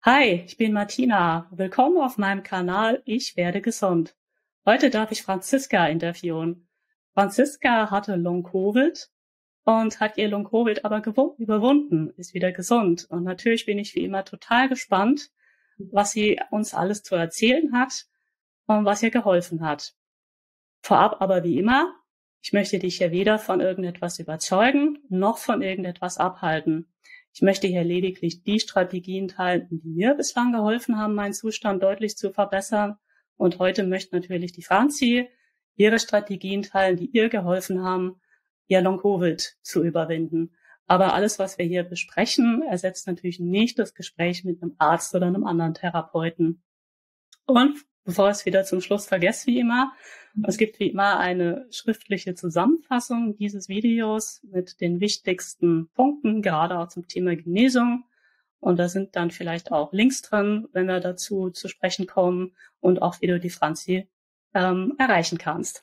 Hi, ich bin Martina. Willkommen auf meinem Kanal Ich werde gesund. Heute darf ich Franziska interviewen. Franziska hatte Long-Covid und hat ihr Long-Covid aber überwunden, ist wieder gesund. Und natürlich bin ich wie immer total gespannt, was sie uns alles zu erzählen hat und was ihr geholfen hat. Vorab aber wie immer, ich möchte dich hier weder von irgendetwas überzeugen, noch von irgendetwas abhalten. Ich möchte hier lediglich die Strategien teilen, die mir bislang geholfen haben, meinen Zustand deutlich zu verbessern. Und heute möchte natürlich die Franzi ihre Strategien teilen, die ihr geholfen haben, ihr Long-Covid zu überwinden. Aber alles, was wir hier besprechen, ersetzt natürlich nicht das Gespräch mit einem Arzt oder einem anderen Therapeuten. Und bevor ich es wieder zum Schluss vergesse, wie immer, es gibt wie immer eine schriftliche Zusammenfassung dieses Videos mit den wichtigsten Punkten, gerade auch zum Thema Genesung. Und da sind dann vielleicht auch Links drin, wenn wir dazu zu sprechen kommen und auch wie du die Franzi erreichen kannst.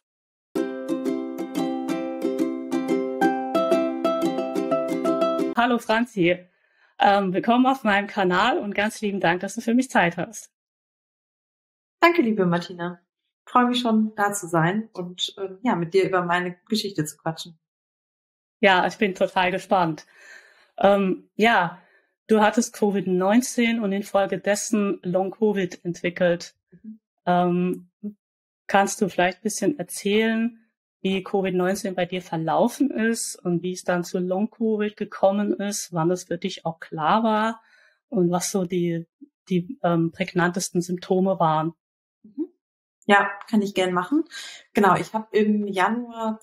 Hallo Franzi, willkommen auf meinem Kanal und ganz lieben Dank, dass du für mich Zeit hast. Danke, liebe Martina. Ich freue mich schon, da zu sein und mit dir über meine Geschichte zu quatschen. Ja, ich bin total gespannt. Du hattest Covid-19 und infolgedessen Long-Covid entwickelt. Kannst du vielleicht ein bisschen erzählen, wie Covid-19 bei dir verlaufen ist und wie es dann zu Long-Covid gekommen ist, wann es für dich auch klar war und was so die prägnantesten Symptome waren? Ja, kann ich gern machen. Genau, ich habe im Januar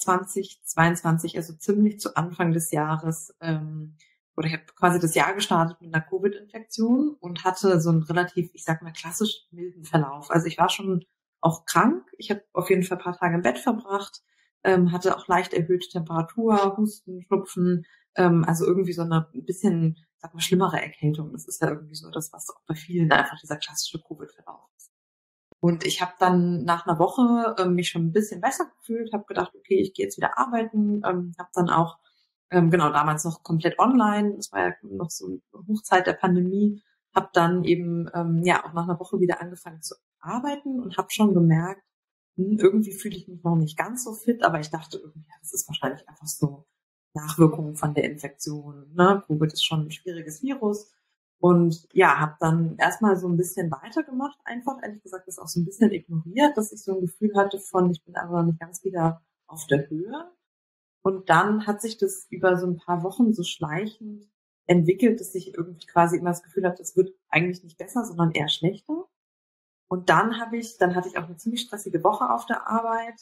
2022, also ziemlich zu Anfang des Jahres, oder ich habe quasi das Jahr gestartet mit einer Covid-Infektion und hatte so einen relativ, ich sag mal, klassisch milden Verlauf. Also ich war schon auch krank. Ich habe auf jeden Fall ein paar Tage im Bett verbracht, hatte auch leicht erhöhte Temperatur, Husten, Schnupfen, also irgendwie so eine ein bisschen, sag mal, schlimmere Erkältung. Das ist ja irgendwie so das, was auch bei vielen einfach dieser klassische Covid-Verlauf ist. Und ich habe dann nach einer Woche mich schon ein bisschen besser gefühlt, habe gedacht, okay, ich gehe jetzt wieder arbeiten, habe dann auch, genau, damals noch komplett online, das war ja noch so eine Hochzeit der Pandemie, habe dann eben auch nach einer Woche wieder angefangen zu arbeiten und habe schon gemerkt, irgendwie fühle ich mich noch nicht ganz so fit, aber ich dachte irgendwie, ja, das ist wahrscheinlich einfach so Nachwirkungen von der Infektion. Ne? Covid ist schon ein schwieriges Virus. Und ja, habe dann erstmal so ein bisschen weitergemacht, einfach ehrlich gesagt das auch so ein bisschen ignoriert, dass ich so ein Gefühl hatte von, ich bin aber noch nicht ganz wieder auf der Höhe. Und dann hat sich das über so ein paar Wochen so schleichend entwickelt, dass ich irgendwie quasi immer das Gefühl hatte, es wird eigentlich nicht besser, sondern eher schlechter. Und dann hatte ich auch eine ziemlich stressige Woche auf der Arbeit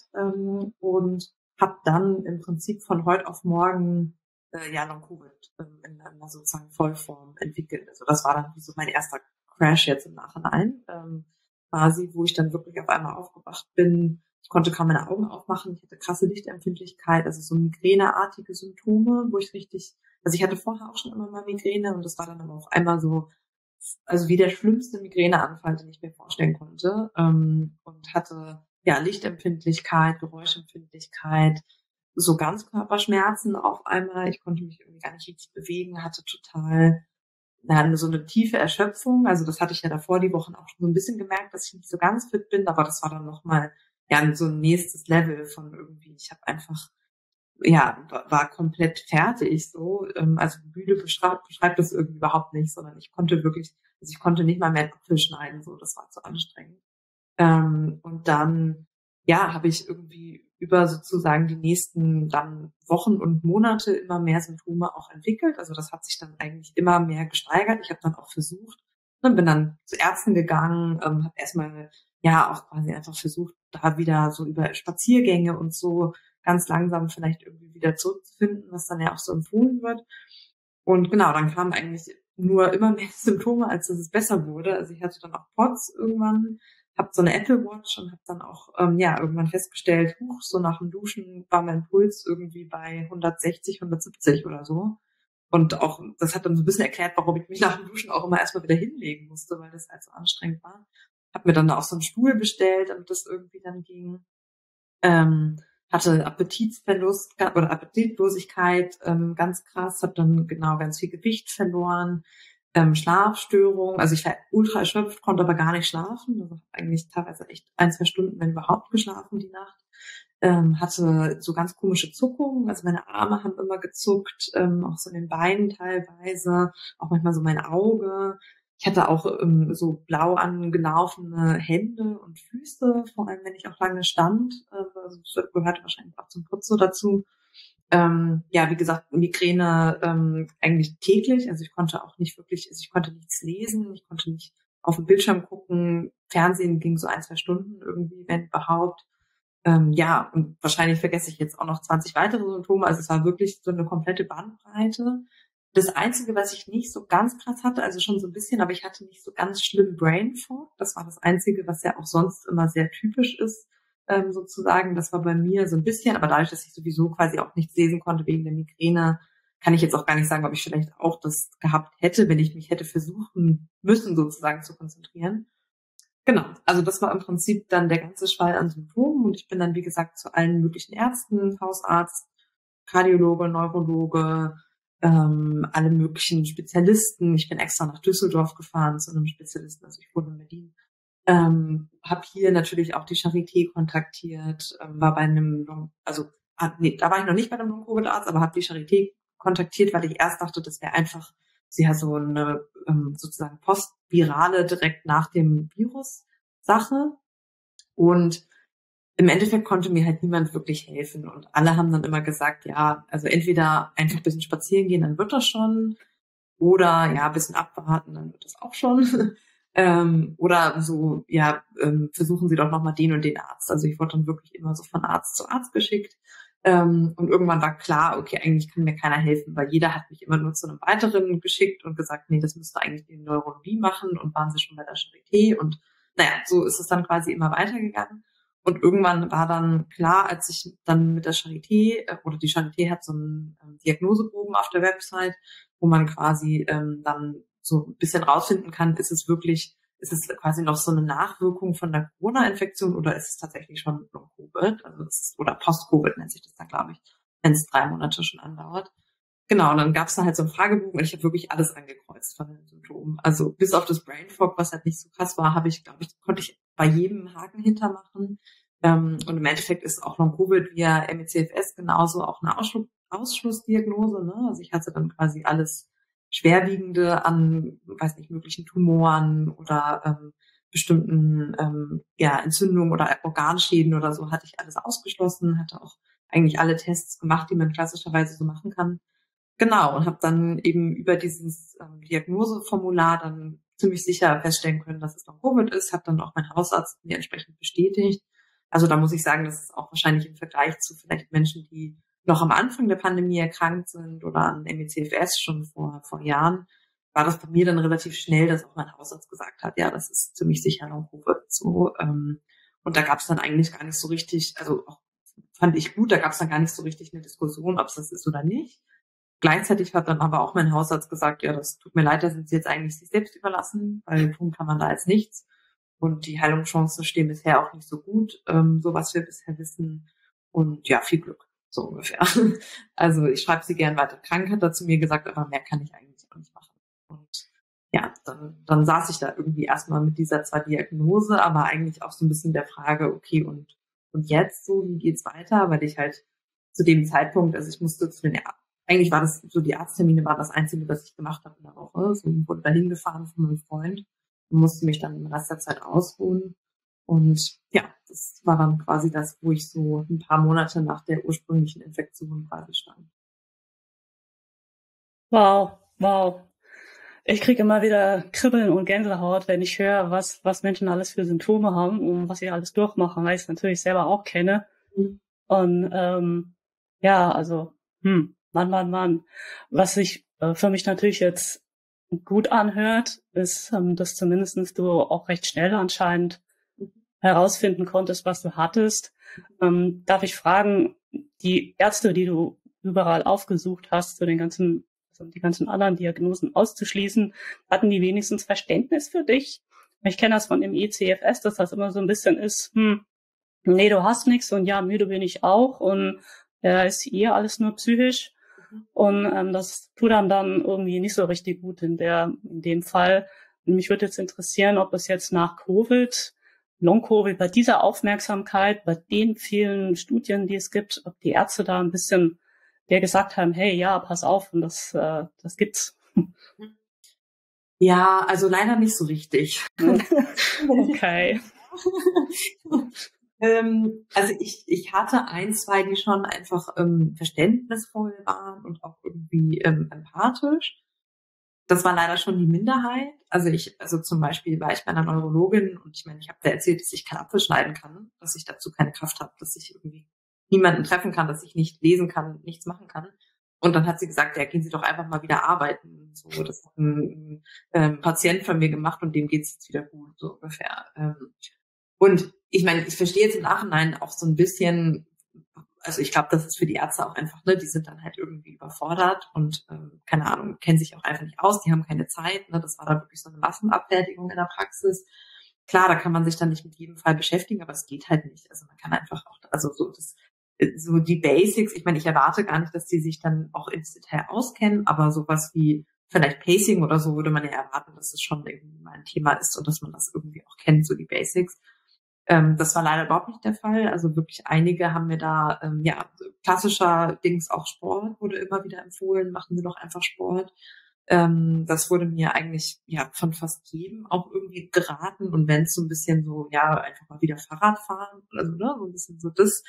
und habe dann im Prinzip von heute auf morgen Long-Covid in einer sozusagen Vollform entwickelt. Also das war dann wie so mein erster Crash jetzt im Nachhinein, quasi, wo ich dann wirklich auf einmal aufgewacht bin. Ich konnte kaum meine Augen aufmachen, ich hatte krasse Lichtempfindlichkeit, also so migräneartige Symptome, wo ich richtig, also ich hatte vorher auch schon immer mal Migräne und das war dann aber auf einmal so, also wie der schlimmste Migräneanfall, den ich mir vorstellen konnte, und hatte ja Lichtempfindlichkeit, Geräuschempfindlichkeit, so Ganzkörperschmerzen auf einmal. Ich konnte mich irgendwie gar nicht richtig bewegen, hatte total so eine tiefe Erschöpfung. Also das hatte ich ja davor die Wochen auch schon so ein bisschen gemerkt, dass ich nicht so ganz fit bin, aber das war dann nochmal ja so ein nächstes Level von irgendwie, ich habe einfach war komplett fertig so. Also Bühne beschreibt das irgendwie überhaupt nicht, sondern ich konnte wirklich, also ich konnte nicht mal mehr Apfel schneiden, so, das war zu anstrengend. Und dann, ja, habe ich irgendwie über sozusagen die nächsten dann Wochen und Monate immer mehr Symptome auch entwickelt. Also das hat sich dann eigentlich immer mehr gesteigert. Ich habe dann auch versucht, bin dann zu Ärzten gegangen, habe erstmal ja auch quasi einfach versucht, da wieder so über Spaziergänge und so ganz langsam vielleicht irgendwie wieder zurückzufinden, was dann ja auch so empfohlen wird. Und genau, dann kamen eigentlich nur immer mehr Symptome, als dass es besser wurde. Also ich hatte dann auch POTS irgendwann, habe so eine Apple Watch und habe dann auch irgendwann festgestellt, so nach dem Duschen war mein Puls irgendwie bei 160, 170 oder so. Und auch, das hat dann so ein bisschen erklärt, warum ich mich nach dem Duschen auch immer erstmal wieder hinlegen musste, weil das halt so anstrengend war. Hab mir dann auch so einen Stuhl bestellt, damit das irgendwie dann ging. Hatte Appetitverlust oder Appetitlosigkeit ganz krass, habe dann genau ganz viel Gewicht verloren, Schlafstörungen. Also ich war ultra erschöpft, konnte aber gar nicht schlafen. Also eigentlich teilweise echt 1-2 Stunden, wenn überhaupt, geschlafen die Nacht. Hatte so ganz komische Zuckungen. Also meine Arme haben immer gezuckt, auch so in den Beinen teilweise, auch manchmal so mein Auge. Ich hatte auch so blau angelaufene Hände und Füße, vor allem wenn ich auch lange stand. Also das gehörte wahrscheinlich auch zum Putz so dazu. Ja, wie gesagt, Migräne eigentlich täglich. Also ich konnte auch nicht wirklich, also ich konnte nichts lesen, ich konnte nicht auf den Bildschirm gucken. Fernsehen ging so 1-2 Stunden irgendwie, wenn überhaupt. Ja, und wahrscheinlich vergesse ich jetzt auch noch 20 weitere Symptome. Also es war wirklich so eine komplette Bandbreite. Das Einzige, was ich nicht so ganz krass hatte, also schon so ein bisschen, aber ich hatte nicht so ganz schlimm Brain Fog. Das war das Einzige, was ja auch sonst immer sehr typisch ist, sozusagen. Das war bei mir so ein bisschen, aber dadurch, dass ich sowieso quasi auch nichts lesen konnte wegen der Migräne, kann ich jetzt auch gar nicht sagen, ob ich vielleicht auch das gehabt hätte, wenn ich mich hätte versuchen müssen, sozusagen zu konzentrieren. Genau, also das war im Prinzip dann der ganze Schwall an Symptomen und ich bin dann, wie gesagt, zu allen möglichen Ärzten, Hausarzt, Kardiologe, Neurologe, alle möglichen Spezialisten. Ich bin extra nach Düsseldorf gefahren zu einem Spezialisten, also ich wohne in Berlin. Habe hier natürlich auch die Charité kontaktiert, war bei einem, also nee, da war ich noch nicht bei einem Long-Covid-Arzt, aber habe die Charité kontaktiert, weil ich erst dachte, das wäre einfach, sie hat so eine sozusagen postvirale direkt nach dem Virus Sache und im Endeffekt konnte mir halt niemand wirklich helfen und alle haben dann immer gesagt, ja, also entweder einfach ein bisschen spazieren gehen, dann wird das schon, oder ja, ein bisschen abwarten, dann wird das auch schon. Oder so, ja, versuchen Sie doch nochmal den und den Arzt. Also ich wurde dann wirklich immer so von Arzt zu Arzt geschickt. Und irgendwann war klar, okay, eigentlich kann mir keiner helfen, weil jeder hat mich immer nur zu einem weiteren geschickt und gesagt, nee, das müsste eigentlich die Neurologie machen und waren Sie schon bei der Charité und naja, so ist es dann quasi immer weitergegangen. Und irgendwann war dann klar, als ich dann mit der Charité, oder die Charité hat so einen Diagnosebogen auf der Website, wo man quasi dann so ein bisschen rausfinden kann, ist es quasi noch so eine Nachwirkung von der Corona-Infektion oder ist es tatsächlich schon Long-Covid, also oder Post-Covid nennt sich das dann, glaube ich, wenn es 3 Monate schon andauert. Genau, und dann gab es da halt so einen Fragebogen und ich habe wirklich alles angekreuzt von den Symptomen. Also bis auf das Brain Fog, was halt nicht so krass war, konnte ich bei jedem Haken hintermachen. Und im Endeffekt ist auch Long-Covid via ME/CFS genauso auch eine Ausschlussdiagnose. Ne? Also ich hatte dann quasi alles Schwerwiegende an, weiß nicht, möglichen Tumoren oder bestimmten Entzündungen oder Organschäden oder so, hatte ich alles ausgeschlossen, hatte auch eigentlich alle Tests gemacht, die man klassischerweise so machen kann. Genau, und habe dann eben über dieses Diagnoseformular dann ziemlich sicher feststellen können, dass es noch Covid ist, hat dann auch mein Hausarzt mir entsprechend bestätigt. Also da muss ich sagen, das ist auch wahrscheinlich im Vergleich zu vielleicht Menschen, die noch am Anfang der Pandemie erkrankt sind oder an ME/CFS schon vor Jahren, war das bei mir dann relativ schnell, dass auch mein Hausarzt gesagt hat, ja, das ist ziemlich sicher Long-Covid. So, und da gab es dann eigentlich gar nicht so richtig, also auch, fand ich gut, da gab es dann gar nicht so richtig eine Diskussion, ob es das ist oder nicht. Gleichzeitig hat dann aber auch mein Hausarzt gesagt, ja, das tut mir leid, da sind Sie jetzt eigentlich sich selbst überlassen, weil tun kann man da jetzt nichts. Und die Heilungschancen stehen bisher auch nicht so gut, so was wir bisher wissen. Und ja, viel Glück, so ungefähr. Also ich schreibe Sie gern weiter krank, hat er zu mir gesagt, aber mehr kann ich eigentlich auch nicht machen. Und ja, dann saß ich da irgendwie erstmal mit dieser zwar Diagnose, aber eigentlich auch so ein bisschen der Frage, okay, und jetzt so, wie geht's weiter? Weil ich halt zu dem Zeitpunkt, also ich musste eigentlich war das so, die Arzttermine waren das Einzige, was ich gemacht habe in der Woche. So wurde da hingefahren von meinem Freund und musste mich dann im Rest der Zeit ausruhen. Und ja, das war dann quasi das, wo ich so ein paar Monate nach der ursprünglichen Infektion quasi stand. Wow. Ich kriege immer wieder Kribbeln und Gänsehaut, wenn ich höre, was Menschen alles für Symptome haben und was sie alles durchmachen, weil ich es natürlich selber auch kenne. Mhm. Und ja, also, Mann. Was sich für mich natürlich jetzt gut anhört, ist, dass zumindest du auch recht schnell anscheinend herausfinden konntest, was du hattest. Darf ich fragen, die Ärzte, die du überall aufgesucht hast, die ganzen anderen Diagnosen auszuschließen, hatten die wenigstens Verständnis für dich? Ich kenne das von dem ME/CFS, dass das immer so ein bisschen ist, nee, du hast nichts und ja, müde bin ich auch und ist alles nur psychisch. Und das tut dann irgendwie nicht so richtig gut in dem Fall. Und mich würde jetzt interessieren, ob es jetzt nach Covid, Long-Covid, bei dieser Aufmerksamkeit, bei den vielen Studien, die es gibt, ob die Ärzte da ein bisschen der gesagt haben, hey, ja, pass auf, und das gibt's. Ja, also leider nicht so richtig. Okay. Also ich hatte 1, 2, die schon einfach verständnisvoll waren und auch irgendwie empathisch. Das war leider schon die Minderheit. Also zum Beispiel war ich bei einer Neurologin und ich meine, ich habe da erzählt, dass ich keinen Apfel schneiden kann, dass ich dazu keine Kraft habe, dass ich irgendwie niemanden treffen kann, dass ich nicht lesen kann, nichts machen kann. Und dann hat sie gesagt, ja, gehen Sie doch einfach mal wieder arbeiten. So, das hat ein Patient von mir gemacht und dem geht's jetzt wieder gut, so ungefähr. Und ich meine, ich verstehe jetzt im Nachhinein auch so ein bisschen, also ich glaube, das ist für die Ärzte auch einfach, ne, die sind dann halt irgendwie überfordert und keine Ahnung, kennen sich auch einfach nicht aus, die haben keine Zeit, ne, das war dann wirklich so eine Massenabfertigung in der Praxis. Klar, da kann man sich dann nicht mit jedem Fall beschäftigen, aber es geht halt nicht. Also man kann einfach auch, also so die Basics, ich meine, ich erwarte gar nicht, dass die sich dann auch ins Detail auskennen, aber sowas wie vielleicht Pacing oder so würde man ja erwarten, dass es schon irgendwie mal ein Thema ist und dass man das irgendwie auch kennt, so die Basics. Das war leider überhaupt nicht der Fall. Also wirklich einige haben mir da, klassischer Dings, auch Sport wurde immer wieder empfohlen, machen Sie doch einfach Sport. Das wurde mir eigentlich von fast jedem auch irgendwie geraten. Und wenn es so ein bisschen so, einfach mal wieder Fahrrad fahren, also ne, so ein bisschen so das.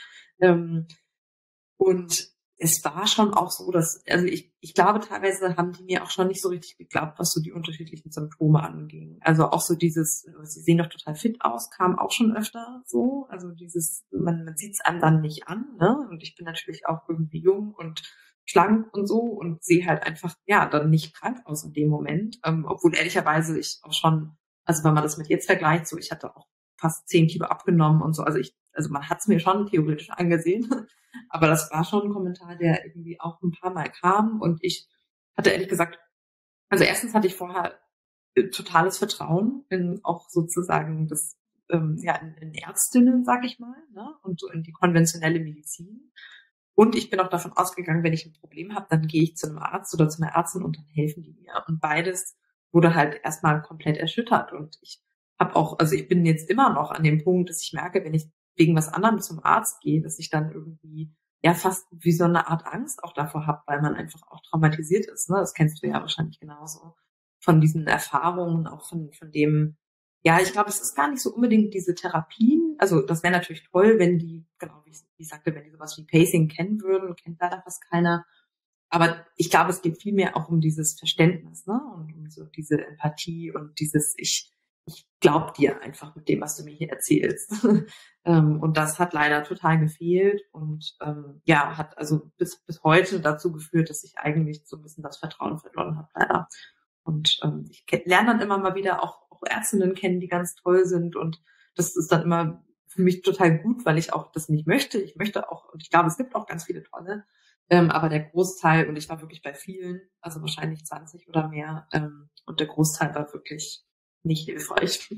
Und es war schon auch so, dass, also ich glaube, teilweise haben die mir auch schon nicht so richtig geglaubt, was so die unterschiedlichen Symptome anging. Also auch so dieses, sie sehen doch total fit aus, kam auch schon öfter so. Also dieses, man sieht es einem dann nicht an, ne? Und ich bin natürlich auch irgendwie jung und schlank und so und sehe halt einfach, dann nicht krank aus in dem Moment. Obwohl ehrlicherweise ich auch schon, also wenn man das mit jetzt vergleicht, so ich hatte auch fast 10 Kilo abgenommen und so. Also man hat es mir schon theoretisch angesehen. Aber das war schon ein Kommentar, der irgendwie auch ein paar Mal kam. Und ich hatte ehrlich gesagt, also erstens hatte ich vorher totales Vertrauen in auch sozusagen das, in Ärztinnen, sag ich mal, ne? Und so in die konventionelle Medizin. Und ich bin auch davon ausgegangen, wenn ich ein Problem habe, dann gehe ich zu einem Arzt oder zu einer Ärztin und dann helfen die mir. Und beides wurde halt erstmal komplett erschüttert. Und ich habe auch, also ich bin jetzt immer noch an dem Punkt, dass ich merke, wenn ich wegen was anderem zum Arzt gehe, dass ich dann irgendwie fast wie so eine Art Angst auch davor habe, weil man einfach auch traumatisiert ist. Ne? Das kennst du ja wahrscheinlich genauso von diesen Erfahrungen, auch von dem, ich glaube, es ist gar nicht so unbedingt diese Therapien. Also das wäre natürlich toll, wenn die, genau wie ich sagte, wenn die sowas wie Pacing kennen würden, kennt leider fast keiner. Aber ich glaube, es geht vielmehr auch um dieses Verständnis, ne? Und um so diese Empathie und dieses ich glaub dir einfach mit dem, was du mir hier erzählst. Und das hat leider total gefehlt und hat also bis heute dazu geführt, dass ich eigentlich so ein bisschen das Vertrauen verloren habe, leider. Und ich lerne dann immer mal wieder auch Ärztinnen kennen, die ganz toll sind und das ist dann immer für mich total gut, weil ich auch das nicht möchte. Ich möchte auch, und ich glaube, es gibt auch ganz viele tolle, aber der Großteil, und ich war wirklich bei vielen, also wahrscheinlich 20 oder mehr, und der Großteil war wirklich nicht hilfreich.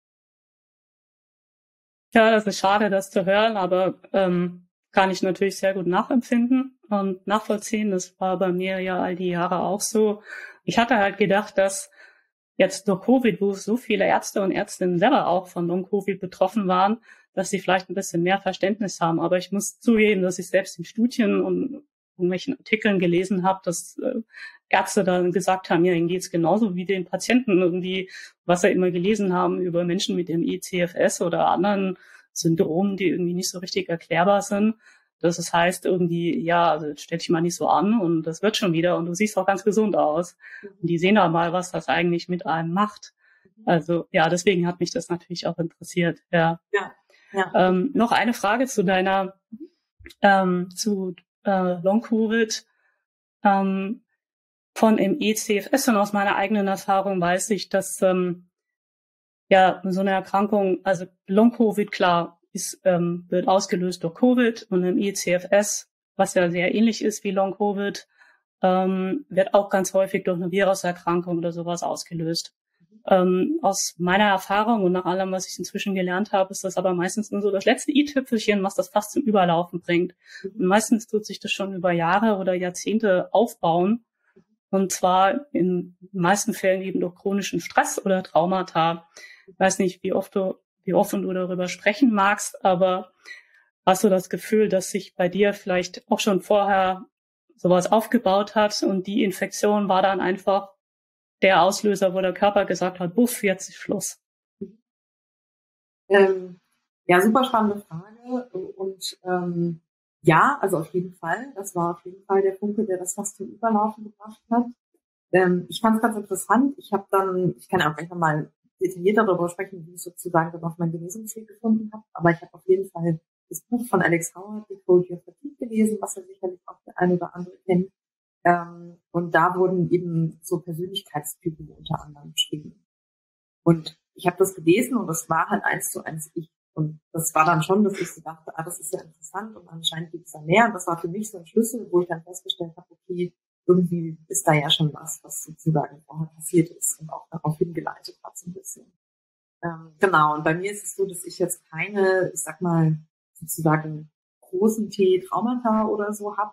Ja, das ist schade, das zu hören, aber kann ich natürlich sehr gut nachempfinden und nachvollziehen. Das war bei mir ja all die Jahre auch so. Ich hatte halt gedacht, dass jetzt durch Covid, wo so viele Ärzte und Ärztinnen selber auch von Long-Covid betroffen waren, dass sie vielleicht ein bisschen mehr Verständnis haben. Aber ich muss zugeben, dass ich selbst in Studien und irgendwelchen Artikeln gelesen habe, dass Ärzte dann gesagt haben, ja, ihnen geht's genauso wie den Patienten irgendwie, was sie immer gelesen haben über Menschen mit dem ECFS oder anderen Syndromen, die irgendwie nicht so richtig erklärbar sind. Das heißt irgendwie, also stell dich mal nicht so an und das wird schon wieder und du siehst auch ganz gesund aus. Und die sehen da mal, was das eigentlich mit einem macht. Also deswegen hat mich das natürlich auch interessiert. Ja. Noch eine Frage zu deiner Long-Covid. Von dem ECFS und aus meiner eigenen Erfahrung weiß ich, dass so eine Erkrankung, also Long-Covid, klar, wird ausgelöst durch Covid und im ECFS, was ja sehr ähnlich ist wie Long-Covid, wird auch ganz häufig durch eine Viruserkrankung oder sowas ausgelöst. Aus meiner Erfahrung und nach allem, was ich inzwischen gelernt habe, ist das aber meistens nur so das letzte i-Tüpfelchen, was das fast zum Überlaufen bringt. Und meistens tut sich das schon über Jahre oder Jahrzehnte aufbauen. Und zwar in den meisten Fällen eben durch chronischen Stress oder Traumata. Ich weiß nicht, wie offen du darüber sprechen magst, aber hast du das Gefühl, dass sich bei dir vielleicht auch schon vorher sowas aufgebaut hat und die Infektion war dann einfach der Auslöser, wo der Körper gesagt hat, buff, jetzt ist Schluss? Ja, super spannende Frage. Und ja, also auf jeden Fall. Das war auf jeden Fall der Funke, der das fast zum Überlaufen gebracht hat. Ich fand es ganz interessant. Ich kann auch gleich nochmal detailliert darüber sprechen, wie ich sozusagen dann auf meinen Genesungsweg gefunden habe. Aber ich habe auf jeden Fall das Buch von Alex Howard, The Cold Your Fatigue, gelesen, was er sicherlich auch der eine oder andere kennt. Und da wurden eben so Persönlichkeitstypen unter anderem beschrieben. Und ich habe das gelesen und das war halt 1:1 ich. Und das war dann schon, dass ich so dachte, das ist ja interessant und anscheinend gibt es da mehr. Und das war für mich so ein Schlüssel, wo ich dann festgestellt habe, okay, irgendwie ist da ja schon was sozusagen vorher passiert ist und auch darauf hingeleitet hat so ein bisschen. Genau, und bei mir ist es so, dass ich jetzt keine, ich sag mal, sozusagen großen Traumata oder so habe,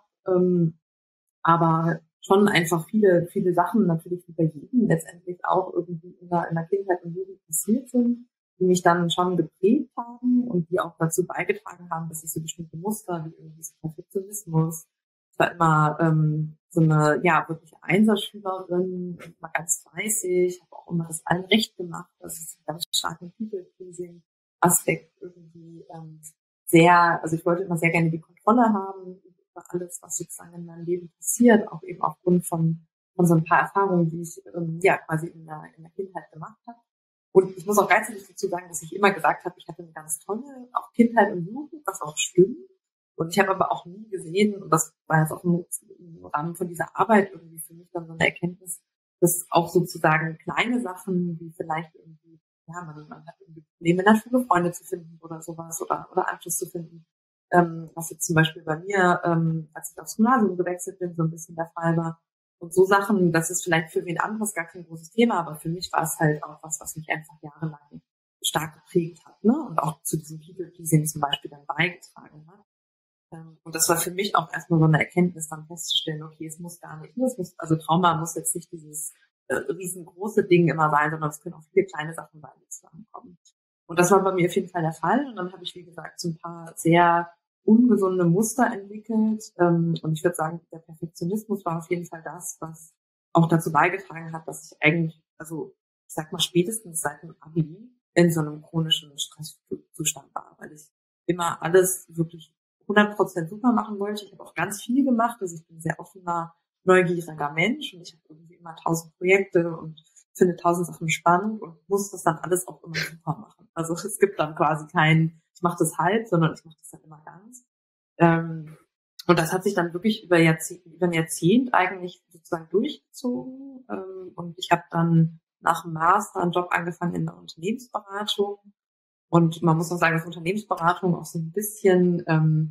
aber schon einfach viele Sachen natürlich wie bei jedem letztendlich auch irgendwie in der Kindheit und Jugend passiert sind, die mich dann schon geprägt haben und die auch dazu beigetragen haben, dass ich so bestimmte Muster wie irgendwie so Perfektionismus, ich war immer so eine wirklich Einserschülerin, immer ganz fleißig, habe auch immer das allen recht gemacht, das ist ein ganz starken People-Pleasing-Aspekt irgendwie also ich wollte immer sehr gerne die Kontrolle haben über alles, was sozusagen in meinem Leben passiert, auch eben aufgrund von so ein paar Erfahrungen, die ich quasi in der Kindheit gemacht habe. Und ich muss auch gleichzeitig dazu sagen, dass ich immer gesagt habe, ich hatte eine ganz tolle auch Kindheit und Jugend, was auch stimmt. Und ich habe aber auch nie gesehen, und das war jetzt auch im Rahmen von dieser Arbeit irgendwie für mich dann so eine Erkenntnis, dass auch sozusagen kleine Sachen, wie vielleicht irgendwie, man hat irgendwie Probleme in der Schule, Freunde zu finden oder sowas oder Anschluss zu finden, was jetzt zum Beispiel bei mir, als ich aufs Gymnasium gewechselt bin, so ein bisschen der Fall war. Und so Sachen, das ist vielleicht für wen anderes gar kein großes Thema, aber für mich war es halt auch was mich einfach jahrelang stark geprägt hat, ne? Und auch zu diesem People-Pleasing zum Beispiel dann beigetragen hat. Und das war für mich auch erstmal so eine Erkenntnis, dann festzustellen, okay, es muss gar nicht, also Trauma muss jetzt nicht dieses riesengroße Ding immer sein, sondern es können auch viele kleine Sachen sein, die zusammenkommen. Und das war bei mir auf jeden Fall der Fall. Und dann habe ich, wie gesagt, so ein paar sehr ungesunde Muster entwickelt. Und ich würde sagen, der Perfektionismus war auf jeden Fall das, was auch dazu beigetragen hat, dass ich eigentlich, also ich sag mal spätestens seit dem Abi in so einem chronischen Stresszustand war, weil ich immer alles wirklich 100% super machen wollte. Ich habe auch ganz viel gemacht. Also ich bin ein sehr offener, neugieriger Mensch und ich habe irgendwie immer 1000 Projekte und finde 1000 Sachen spannend und muss das dann alles auch immer super machen. Also es gibt dann quasi ich mache das halb, sondern ich mache das dann immer ganz. Und das hat sich dann wirklich über ein Jahrzehnt eigentlich sozusagen durchgezogen. Und ich habe dann nach dem Master einen Job angefangen in der Unternehmensberatung. Und man muss auch sagen, dass Unternehmensberatung auch so ein bisschen,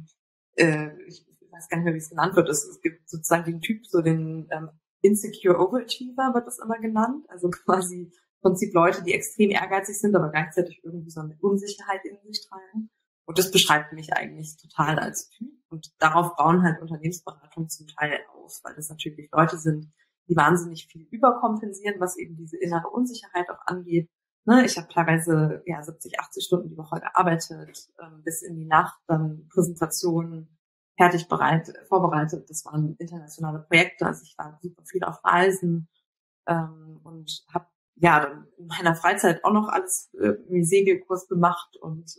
ich weiß gar nicht mehr, wie es genannt wird, es gibt sozusagen den Typ, so den Insecure Overachiever wird das immer genannt. Also quasi im Prinzip Leute, die extrem ehrgeizig sind, aber gleichzeitig irgendwie so eine Unsicherheit in sich tragen. Und das beschreibt mich eigentlich total als Typ. Und darauf bauen halt Unternehmensberatungen zum Teil auf, weil das natürlich Leute sind, die wahnsinnig viel überkompensieren, was eben diese innere Unsicherheit auch angeht. Ne, ich habe teilweise 70, 80 Stunden die Woche gearbeitet, bis in die Nacht, dann Präsentationen vorbereitet. Das waren internationale Projekte, also ich war super viel auf Reisen und habe dann in meiner Freizeit auch noch alles Segelkurs gemacht und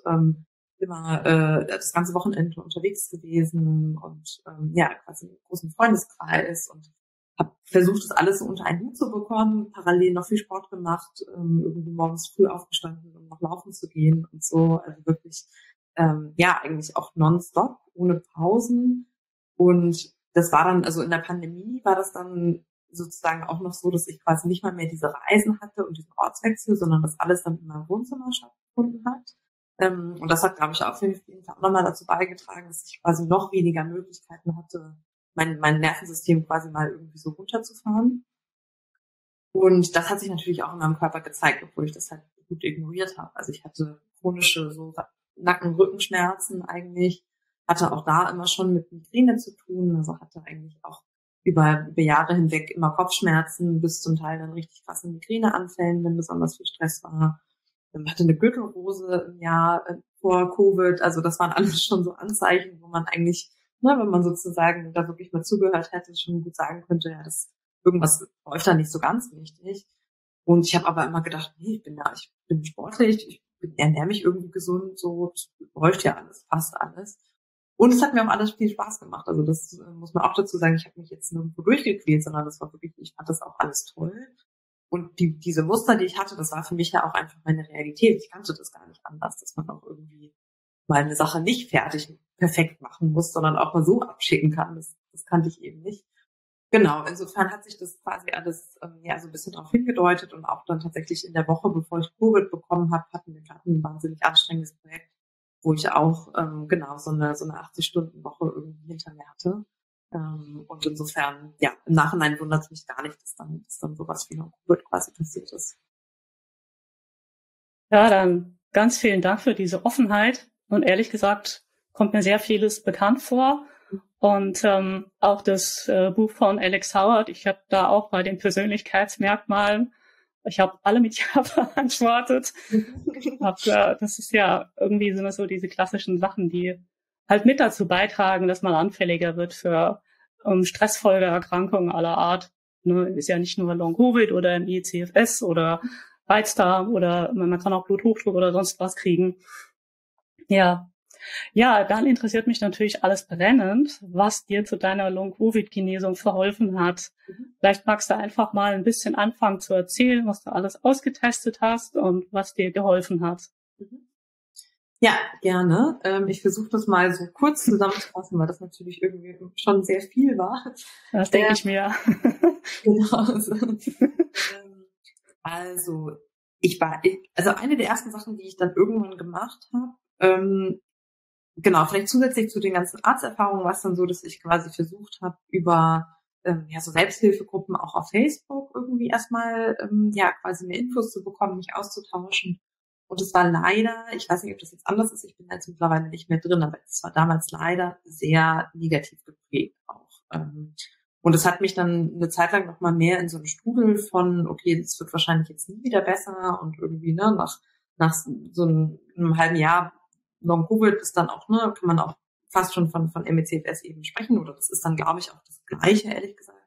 immer das ganze Wochenende unterwegs gewesen und quasi einen großen Freundeskreis und habe versucht, das alles so unter einen Hut zu bekommen, parallel noch viel Sport gemacht, irgendwie morgens früh aufgestanden, um noch laufen zu gehen und so, also wirklich eigentlich auch nonstop, ohne Pausen. Und das war dann, also in der Pandemie war das dann sozusagen auch noch so, dass ich quasi nicht mal mehr diese Reisen hatte und diesen Ortswechsel, sondern das alles dann in meinem Wohnzimmer stattgefunden hat. Und das hat, glaube ich, auf jeden Fall auch nochmal dazu beigetragen, dass ich quasi noch weniger Möglichkeiten hatte, mein Nervensystem quasi mal irgendwie so runterzufahren. Und das hat sich natürlich auch in meinem Körper gezeigt, obwohl ich das halt gut ignoriert habe. Also ich hatte chronische so Nacken-Rückenschmerzen eigentlich, hatte auch da immer schon mit Migräne zu tun, also hatte eigentlich auch über Jahre hinweg immer Kopfschmerzen, bis zum Teil dann richtig krassen Migräneanfällen, wenn besonders viel Stress war. Hatte eine Gürtelrose im Jahr vor Covid, also das waren alles schon so Anzeichen, wo man eigentlich, ne, wenn man sozusagen da wirklich mal zugehört hätte, schon gut sagen könnte, ja, das irgendwas läuft da nicht so ganz richtig. Und ich habe aber immer gedacht, nee, ich bin sportlich, ernähre mich irgendwie gesund, so läuft ja alles, passt alles. Und es hat mir auch alles viel Spaß gemacht. Also das muss man auch dazu sagen, ich habe mich jetzt nirgendwo durchgequält, sondern das war wirklich, ich fand das auch alles toll. Und diese Muster, die ich hatte, das war für mich ja auch einfach meine Realität. Ich kannte das gar nicht anders, dass man auch irgendwie mal eine Sache nicht fertig, perfekt machen muss, sondern auch mal so abschicken kann. Das kannte ich eben nicht. Genau, insofern hat sich das quasi alles ja so ein bisschen darauf hingedeutet und auch dann tatsächlich in der Woche, bevor ich Covid bekommen habe, hatten wir gerade ein wahnsinnig anstrengendes Projekt, wo ich auch genau so eine 80-Stunden-Woche irgendwie hinter mir hatte. Und insofern, ja, im Nachhinein wundert es mich gar nicht, dass dann sowas wie noch Covid quasi passiert ist. Ja, dann ganz vielen Dank für diese Offenheit. Und ehrlich gesagt kommt mir sehr vieles bekannt vor. Und auch das Buch von Alex Howard, ich habe da auch bei den Persönlichkeitsmerkmalen, ich habe alle mit Ja beantwortet. Das ist ja irgendwie so diese klassischen Sachen, die halt mit dazu beitragen, dass man anfälliger wird für Stressfolgeerkrankungen aller Art. Ne, ist ja nicht nur Long-Covid oder ein ICFS oder Reizdarm oder man kann auch Bluthochdruck oder sonst was kriegen. Ja, dann interessiert mich natürlich alles brennend, was dir zu deiner Long-Covid-Genesung verholfen hat. Vielleicht magst du einfach mal ein bisschen anfangen zu erzählen, was du alles ausgetestet hast und was dir geholfen hat. Ja, gerne. Ich versuche das mal so kurz zusammenzufassen, weil das natürlich irgendwie schon sehr viel war. Das denke ich mir. Genau. Also eine der ersten Sachen, die ich dann irgendwann gemacht habe, genau, vielleicht zusätzlich zu den ganzen Arzterfahrungen war es dann so, dass ich quasi versucht habe, über so Selbsthilfegruppen auch auf Facebook irgendwie erstmal quasi mehr Infos zu bekommen, mich auszutauschen. Und es war leider, ich weiß nicht, ob das jetzt anders ist, ich bin jetzt mittlerweile nicht mehr drin, aber es war damals leider sehr negativ geprägt auch. Und es hat mich dann eine Zeit lang noch mal mehr in so einen Strudel von, okay, das wird wahrscheinlich jetzt nie wieder besser und irgendwie, ne, nach so einem halben Jahr Long-Covid ist dann auch, ne, kann man auch fast schon von ME/CFS eben sprechen, oder das ist dann, glaube ich, auch das Gleiche, ehrlich gesagt.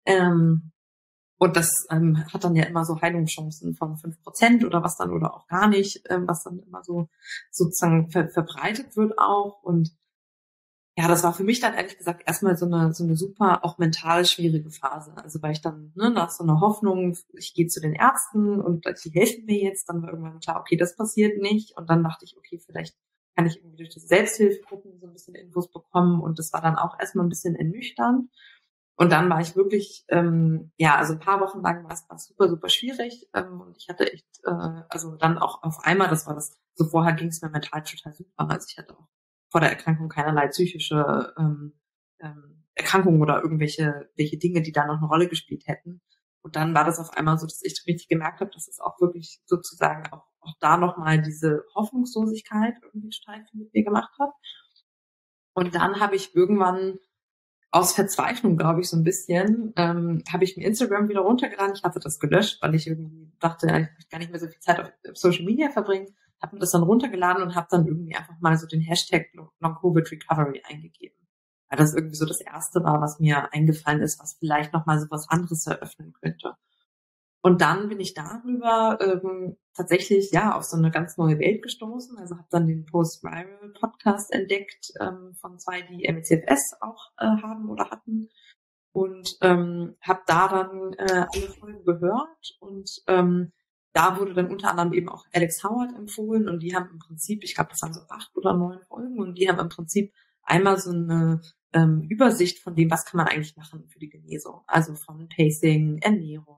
Und das hat dann ja immer so Heilungschancen von 5% oder was dann, oder auch gar nicht, was dann immer so sozusagen verbreitet wird auch. Und ja, das war für mich dann ehrlich gesagt erstmal so eine super, auch mental schwierige Phase. Also weil ich dann nach so einer Hoffnung, ich gehe zu den Ärzten und die helfen mir jetzt, dann war irgendwann klar, okay, das passiert nicht. Und dann dachte ich, okay, vielleicht kann ich irgendwie durch diese Selbsthilfegruppen so ein bisschen Infos bekommen. Und das war dann auch erstmal ein bisschen ernüchternd. Und dann war ich wirklich, also ein paar Wochen lang war es super, super schwierig. Und ich hatte echt, also dann auch auf einmal, so vorher ging es mir mental total super. Also ich hatte auch vor der Erkrankung keinerlei psychische Erkrankungen oder welche Dinge, die da noch eine Rolle gespielt hätten. Und dann war das auf einmal so, dass ich richtig gemerkt habe, dass es auch wirklich sozusagen auch da nochmal diese Hoffnungslosigkeit irgendwie total viel mit mir gemacht hat. Und dann habe ich irgendwann aus Verzweiflung, glaube ich, so ein bisschen, habe ich mir Instagram wieder runtergeladen. Ich hatte das gelöscht, weil ich irgendwie dachte, ich möchte gar nicht mehr so viel Zeit auf Social Media verbringen. Habe mir das dann runtergeladen und habe dann irgendwie einfach mal so den Hashtag Long-Covid Recovery eingegeben. Weil das irgendwie so das Erste war, was mir eingefallen ist, was vielleicht nochmal so was anderes eröffnen könnte. Und dann bin ich darüber tatsächlich auf so eine ganz neue Welt gestoßen. Also habe dann den Post-Viral-Podcast entdeckt von 2, die ME/CFS auch haben oder hatten. Und habe da dann alle Folgen gehört. Und da wurde dann unter anderem eben auch Alex Howard empfohlen. Und die haben im Prinzip, ich glaube, das waren so 8 oder 9 Folgen. Und die haben im Prinzip einmal so eine Übersicht von dem, was kann man eigentlich machen für die Genesung. Also von Pacing, Ernährung,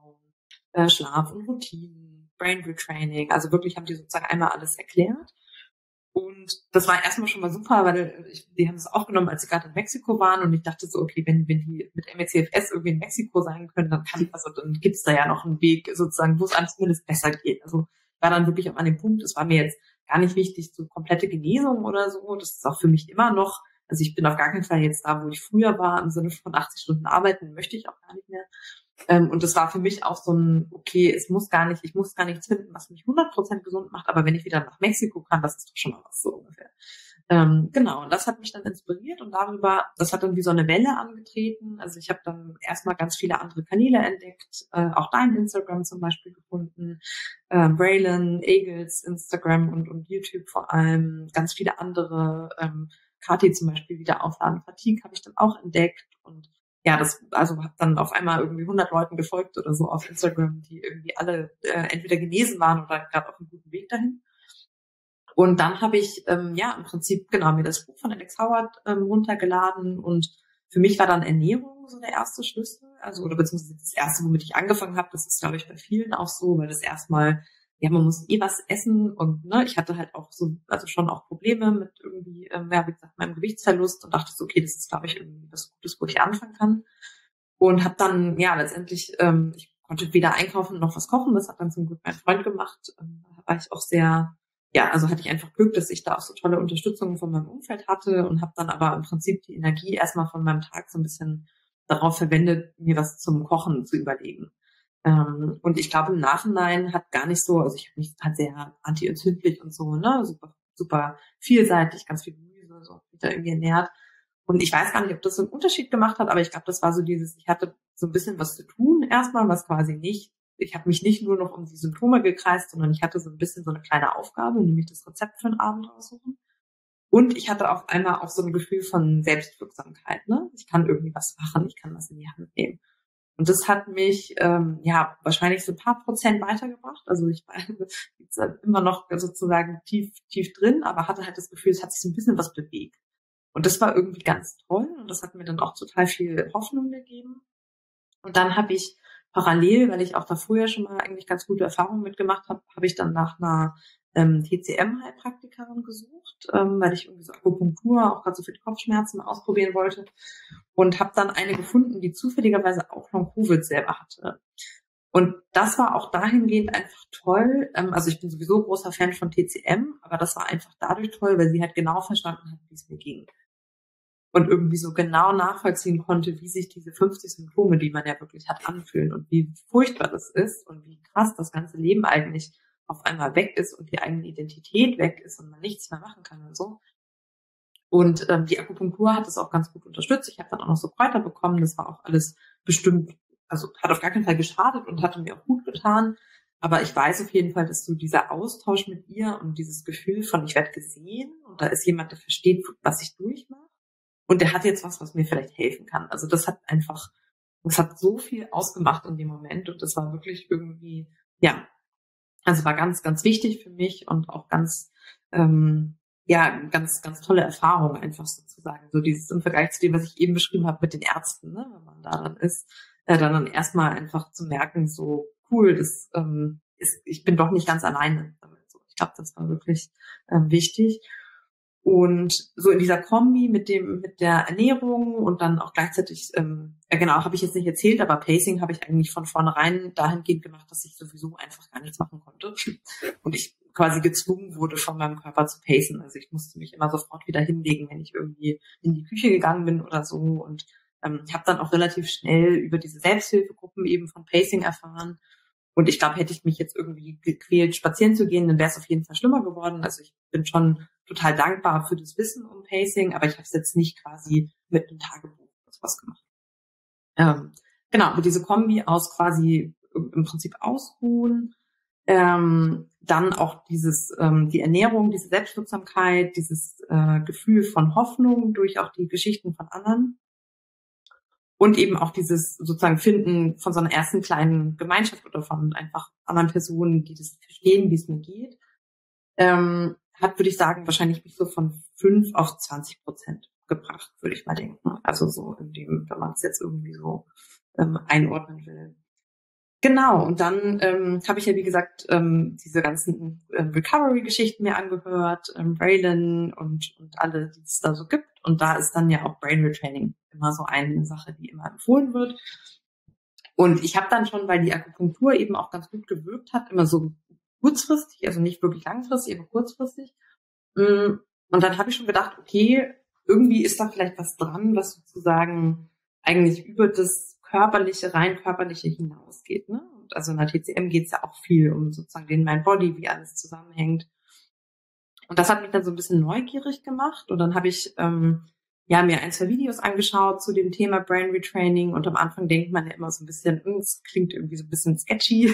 Schlaf und Routinen, Brain Retraining. Also wirklich haben die sozusagen einmal alles erklärt. Und Und das war erstmal schon mal super, weil die haben es aufgenommen, als sie gerade in Mexiko waren und ich dachte so, okay, wenn die mit MECFS irgendwie in Mexiko sein können, dann gibt's da ja noch einen Weg sozusagen, wo es einem zumindest besser geht. Also ich war dann wirklich auch an dem Punkt, es war mir jetzt gar nicht wichtig, so komplette Genesung oder so. Das ist auch für mich immer noch, also ich bin auf gar keinen Fall jetzt da, wo ich früher war, im Sinne von 80 Stunden arbeiten, möchte ich auch gar nicht mehr. Und das war für mich auch so ein, okay, ich muss gar nichts finden, was mich 100% gesund macht, aber wenn ich wieder nach Mexiko kann, das ist doch schon mal was so ungefähr. Genau, und das hat mich dann inspiriert und das hat dann wie so eine Welle angetreten. Also ich habe dann erstmal ganz viele andere Kanäle entdeckt, auch dein Instagram zum Beispiel gefunden, Braylon, Egels Instagram und YouTube vor allem, ganz viele andere, Kati zum Beispiel wieder aufladen, Fatigue habe ich dann auch entdeckt und ja, habe dann auf einmal irgendwie 100 Leuten gefolgt oder so auf Instagram, die irgendwie alle entweder genesen waren oder gerade auf einem guten Weg dahin. Und dann habe ich im Prinzip mir das Buch von Alex Howard runtergeladen und für mich war dann Ernährung so der erste Schlüssel, also oder beziehungsweise das erste, womit ich angefangen habe. Das ist, glaube ich, bei vielen auch so, weil das erstmal man muss was essen und ich hatte halt auch so, also schon auch Probleme mit irgendwie, wie gesagt, meinem Gewichtsverlust und dachte so, okay, das ist, glaube ich, irgendwie was Gutes, wo ich anfangen kann. Und habe dann, letztendlich, ich konnte weder einkaufen noch was kochen, das hat dann zum Glück mein Freund gemacht. Da war ich auch sehr, also hatte ich einfach Glück, dass ich da auch so tolle Unterstützung von meinem Umfeld hatte und habe dann aber im Prinzip die Energie erstmal von meinem Tag so ein bisschen darauf verwendet, mir was zum Kochen zu überlegen. Und ich glaube, im Nachhinein hat gar nicht so, also ich habe mich halt sehr anti-entzündlich und so, super, super vielseitig, ganz viel Gemüse, so wieder irgendwie ernährt. Und ich weiß gar nicht, ob das so einen Unterschied gemacht hat, aber ich glaube, das war so ich hatte so ein bisschen was zu tun erstmal, was quasi nicht, ich habe mich nicht nur noch um die Symptome gekreist, sondern ich hatte so ein bisschen so eine kleine Aufgabe, nämlich das Rezept für den Abend raussuchen. Und ich hatte auf einmal auch so ein Gefühl von Selbstwirksamkeit, ne? Ich kann irgendwie was machen, ich kann was in die Hand nehmen. Und das hat mich wahrscheinlich so ein paar Prozent weitergebracht. Also ich war jetzt immer noch sozusagen tief drin, aber hatte halt das Gefühl, es hat sich so ein bisschen was bewegt. Und das war irgendwie ganz toll und das hat mir dann auch total viel Hoffnung gegeben. Und dann habe ich parallel, weil ich auch da früher schon mal eigentlich ganz gute Erfahrungen mitgemacht habe, habe ich dann nach einer TCM-Heilpraktikerin gesucht, weil ich irgendwie so Akupunktur, auch gerade so für die Kopfschmerzen ausprobieren wollte. Und habe dann eine gefunden, die zufälligerweise auch Long-Covid selber hatte. Und das war auch dahingehend einfach toll. Also ich bin sowieso großer Fan von TCM, aber das war einfach dadurch toll, weil sie halt genau verstanden hat, wie es mir ging. Und irgendwie so genau nachvollziehen konnte, wie sich diese 50 Symptome, die man ja wirklich hat, anfühlen und wie furchtbar das ist und wie krass das ganze Leben eigentlich auf einmal weg ist und die eigene Identität weg ist und man nichts mehr machen kann und so. Und die Akupunktur hat das auch ganz gut unterstützt. Ich habe dann auch noch so Kräuter bekommen. Das war auch alles bestimmt, also hat auf gar keinen Fall geschadet und hatte mir auch gut getan. Aber ich weiß auf jeden Fall, dass so dieser Austausch mit ihr und dieses Gefühl von, ich werde gesehen und da ist jemand, der versteht, was ich durchmache. Und der hat jetzt was mir vielleicht helfen kann. Also das hat so viel ausgemacht in dem Moment. Und das war wirklich irgendwie, also war ganz, ganz wichtig für mich und auch ganz, ganz, ganz tolle Erfahrung einfach sozusagen. So dieses im Vergleich zu dem, was ich eben beschrieben habe mit den Ärzten, ne, wenn man da dann ist, dann erstmal einfach zu merken, so cool, ich bin doch nicht ganz alleine damit. So, ich glaube, das war wirklich wichtig. Und so in dieser Kombi mit der Ernährung und dann auch gleichzeitig, habe ich jetzt nicht erzählt, aber Pacing habe ich eigentlich von vornherein dahingehend gemacht, dass ich sowieso einfach gar nichts machen konnte. Und ich quasi gezwungen wurde, von meinem Körper zu pacen. Also ich musste mich immer sofort wieder hinlegen, wenn ich irgendwie in die Küche gegangen bin oder so. Und ich habe dann auch relativ schnell über diese Selbsthilfegruppen eben von Pacing erfahren. Und ich glaube, hätte ich mich jetzt irgendwie gequält, spazieren zu gehen, dann wäre es auf jeden Fall schlimmer geworden. Also ich bin schon total dankbar für das Wissen um Pacing, aber ich habe es jetzt nicht quasi mit einem Tagebuch oder sowas gemacht. Aber diese Kombi aus quasi im Prinzip ausruhen, dann auch die Ernährung, diese Selbstwirksamkeit, dieses Gefühl von Hoffnung durch auch die Geschichten von anderen. Und eben auch dieses sozusagen Finden von so einer ersten kleinen Gemeinschaft oder von einfach anderen Personen, die das verstehen, wie es mir geht, hat, würde ich sagen, wahrscheinlich mich so von 5 auf 20% gebracht, würde ich mal denken. Also so in dem, wenn man es jetzt irgendwie so einordnen will. Genau, und dann habe ich ja, wie gesagt, diese ganzen Recovery-Geschichten mir angehört, Braylon und alle, die es da so gibt. Und da ist dann ja auch Brain Retraining immer so eine Sache, die immer empfohlen wird. Und ich habe dann schon, weil die Akupunktur eben auch ganz gut gewirkt hat, immer so kurzfristig, also nicht wirklich langfristig, aber kurzfristig. Und dann habe ich schon gedacht, okay, irgendwie ist da vielleicht was dran, was sozusagen eigentlich über das körperliche, rein körperliche hinausgeht. Ne? Und also in der TCM geht es ja auch viel um sozusagen den Mind-Body, wie alles zusammenhängt. Und das hat mich dann so ein bisschen neugierig gemacht. Und dann habe ich mir 1, 2 Videos angeschaut zu dem Thema Brain Retraining. Und am Anfang denkt man ja immer so ein bisschen, es klingt irgendwie so ein bisschen sketchy.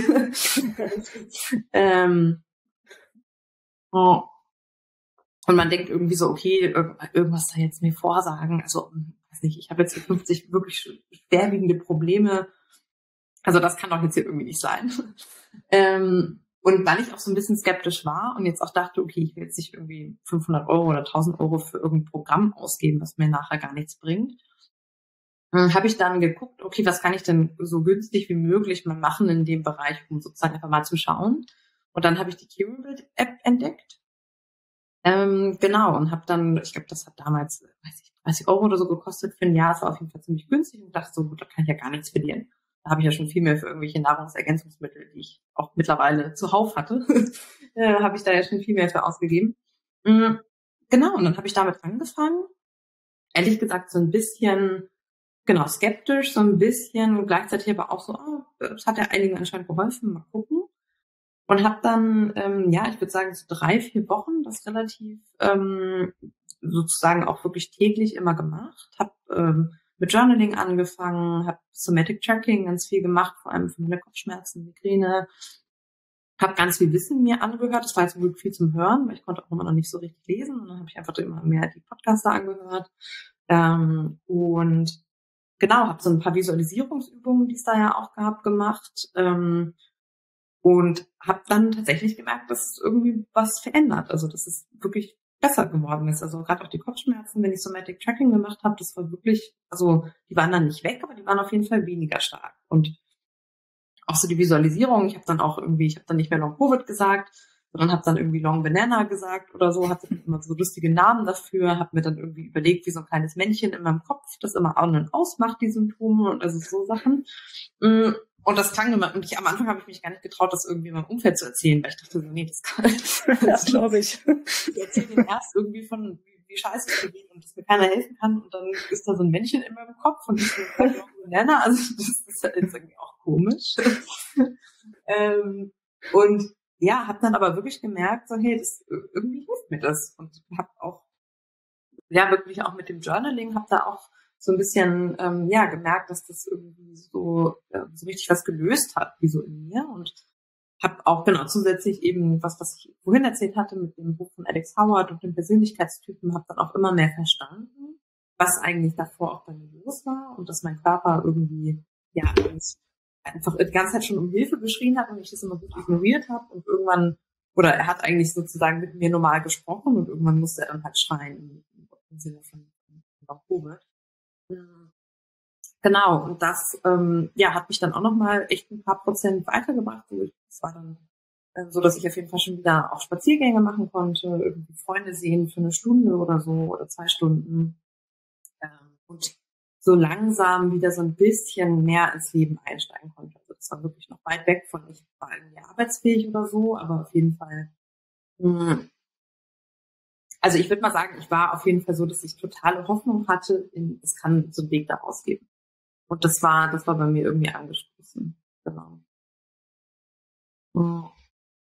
Und man denkt irgendwie so, okay, irgendwas da jetzt mir vorsagen. Also, weiß nicht, ich habe jetzt 50 wirklich schwerwiegende Probleme. Also das kann doch jetzt hier irgendwie nicht sein. Und weil ich auch so ein bisschen skeptisch war und jetzt auch dachte, okay, ich will jetzt nicht irgendwie 500 € oder 1000 € für irgendein Programm ausgeben, was mir nachher gar nichts bringt, habe ich dann geguckt, okay, was kann ich denn so günstig wie möglich mal machen in dem Bereich, um sozusagen einfach mal zu schauen. Und dann habe ich die Curable-App entdeckt. Genau, und habe dann, ich glaube, das hat damals, 30 € oder so gekostet für ein Jahr. Das war auf jeden Fall ziemlich günstig und dachte so, gut, da kann ich ja gar nichts verlieren. Da habe ich ja schon viel mehr für irgendwelche Nahrungsergänzungsmittel, die ich auch mittlerweile zuhauf hatte, habe ich da ja schon viel mehr für ausgegeben. Genau, und dann habe ich damit angefangen. Ehrlich gesagt so ein bisschen, genau, skeptisch, so ein bisschen und gleichzeitig aber auch so, es hat ja einigen anscheinend geholfen, mal gucken. Und habe dann, ich würde sagen, so 3, 4 Wochen das relativ sozusagen auch wirklich täglich immer gemacht. Habe mit Journaling angefangen, habe Somatic Tracking ganz viel gemacht, vor allem für meine Kopfschmerzen, Migräne. Habe ganz viel Wissen mir angehört. Das war jetzt wirklich viel zum Hören, weil ich konnte auch immer noch nicht so richtig lesen. Und dann habe ich einfach immer mehr die Podcaster angehört. Und genau, habe so ein paar Visualisierungsübungen, die es da ja auch gab, gemacht. Und habe dann tatsächlich gemerkt, dass es irgendwie was verändert. Also dass es wirklich besser geworden ist. Also gerade auch die Kopfschmerzen, wenn ich Somatic Tracking gemacht habe, das war wirklich, also die waren dann nicht weg, aber die waren auf jeden Fall weniger stark. Und auch so die Visualisierung, ich habe dann nicht mehr Long Covid gesagt, sondern habe dann irgendwie Long Banana gesagt oder so, hatte immer so lustige Namen dafür, habe mir dann irgendwie überlegt, wie so ein kleines Männchen in meinem Kopf, das immer an und ausmacht, die Symptome und also so Sachen. Und das klang immer, und am Anfang habe ich mich gar nicht getraut, das irgendwie in meinem Umfeld zu erzählen, weil ich dachte so, nee, das kann das glaube ich. Ich erzähle denen erst irgendwie von, wie scheiße es mir geht und dass mir keiner helfen kann und dann ist da so ein Männchen in meinem Kopf und ich bin Long Banana, also das ist halt jetzt irgendwie auch komisch. Und ja, habe dann aber wirklich gemerkt, so hey, das irgendwie hilft mir das und habe auch wirklich auch mit dem Journaling habe da auch so ein bisschen gemerkt, dass das irgendwie so richtig was gelöst hat, wie so in mir und habe auch genau zusätzlich eben was ich vorhin erzählt hatte mit dem Buch von Alex Howard und den Persönlichkeitstypen, habe dann auch immer mehr verstanden, was eigentlich davor auch bei mir los war und dass mein Körper irgendwie einfach die ganze Zeit schon um Hilfe geschrien hat und ich das immer gut ignoriert habe und irgendwann, oder er hat eigentlich sozusagen mit mir normal gesprochen und irgendwann musste er dann halt schreien im Sinne von Covid. Genau, und das hat mich dann auch nochmal echt ein paar Prozent weitergebracht. Es war dann so, dass ich auf jeden Fall schon wieder auch Spaziergänge machen konnte, irgendwie Freunde sehen für 1 Stunde oder so oder 2 Stunden. Und so langsam wieder so ein bisschen mehr ins Leben einsteigen konnte. Also das war wirklich noch weit weg von, ich war irgendwie arbeitsfähig oder so, aber auf jeden Fall, also ich würde mal sagen, ich war auf jeden Fall so, dass ich totale Hoffnung hatte, es kann so einen Weg daraus geben. Und das war bei mir irgendwie angestoßen. Genau. Und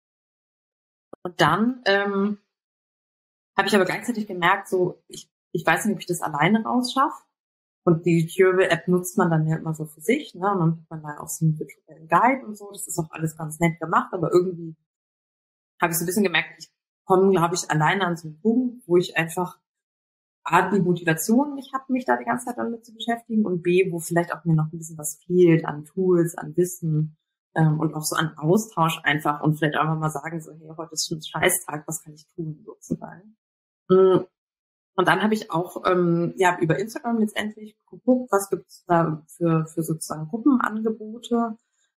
dann habe ich aber gleichzeitig gemerkt, so ich weiß nicht, ob ich das alleine rausschaffe. Und die Curable-App nutzt man dann ja immer so für sich, ne? Und dann hat man da auch so einen virtuellen Guide und so. Das ist auch alles ganz nett gemacht, aber irgendwie habe ich so ein bisschen gemerkt, ich komme, glaube ich, alleine an so einen Punkt, wo ich einfach A, die Motivation nicht habe, mich da die ganze Zeit damit zu beschäftigen und B, wo vielleicht auch mir noch ein bisschen was fehlt an Tools, an Wissen und auch so an Austausch einfach und vielleicht einfach mal sagen so, hey, heute ist schon ein Scheißtag, was kann ich tun sozusagen. Und dann habe ich auch über Instagram letztendlich geguckt, was gibt's da für sozusagen Gruppenangebote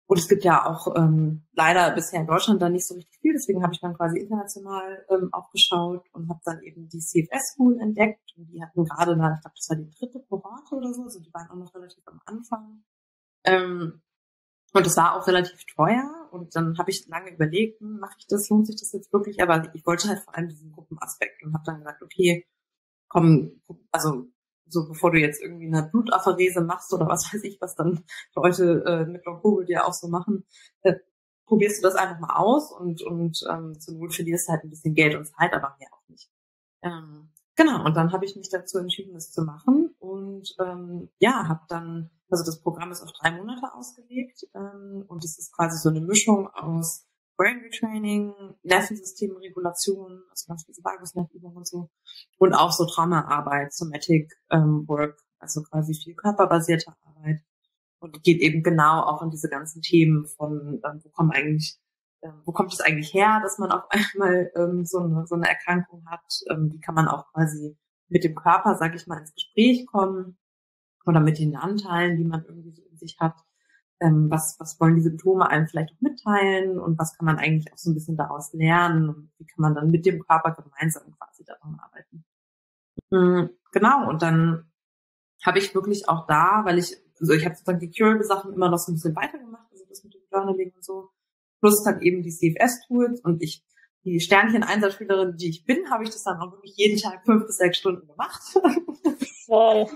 Und es gibt ja auch leider bisher in Deutschland dann nicht so richtig viel, deswegen habe ich dann quasi international auch geschaut und habe dann eben die CFS School entdeckt. Und die hatten gerade, ich glaube, das war die 3. Kohorte oder so, also die waren auch noch relativ am Anfang. Und es war auch relativ teuer und dann habe ich lange überlegt, mache ich das, lohnt sich das jetzt wirklich? Aber ich wollte halt vor allem diesen Gruppenaspekt und habe dann gesagt, okay, komm, also so bevor du jetzt irgendwie eine Blutapherese machst oder was weiß ich, was dann Leute mit Long-Covid ja auch so machen, probierst du das einfach mal aus und zur Not verlierst du halt ein bisschen Geld und Zeit, aber mehr auch nicht. Genau, und dann habe ich mich dazu entschieden, das zu machen und habe dann, also das Programm ist auf 3 Monate ausgelegt und es ist quasi so eine Mischung aus Brain Retraining, Nervensystemregulation, also ganz viele Vagusnervübungen und so und auch so Traumaarbeit, Somatic Work, also quasi viel körperbasierte Arbeit und geht eben genau auch in diese ganzen Themen von wo kommt es eigentlich her, dass man auf einmal so eine Erkrankung hat? Wie kann man auch quasi mit dem Körper, sag ich mal, ins Gespräch kommen oder mit den Anteilen, die man irgendwie so in sich hat? Was wollen die Symptome einem vielleicht auch mitteilen und was kann man eigentlich auch so ein bisschen daraus lernen und wie kann man dann mit dem Körper gemeinsam quasi daran arbeiten? Genau, und dann habe ich wirklich auch da, weil ich habe sozusagen die Curable-Sachen immer noch so ein bisschen weitergemacht, also das mit dem Journaling und so, plus dann eben die CFS-Tools und die Sternchen-Einsatzschülerin, die ich bin, habe ich das dann auch wirklich jeden Tag 5 bis 6 Stunden gemacht. Wow.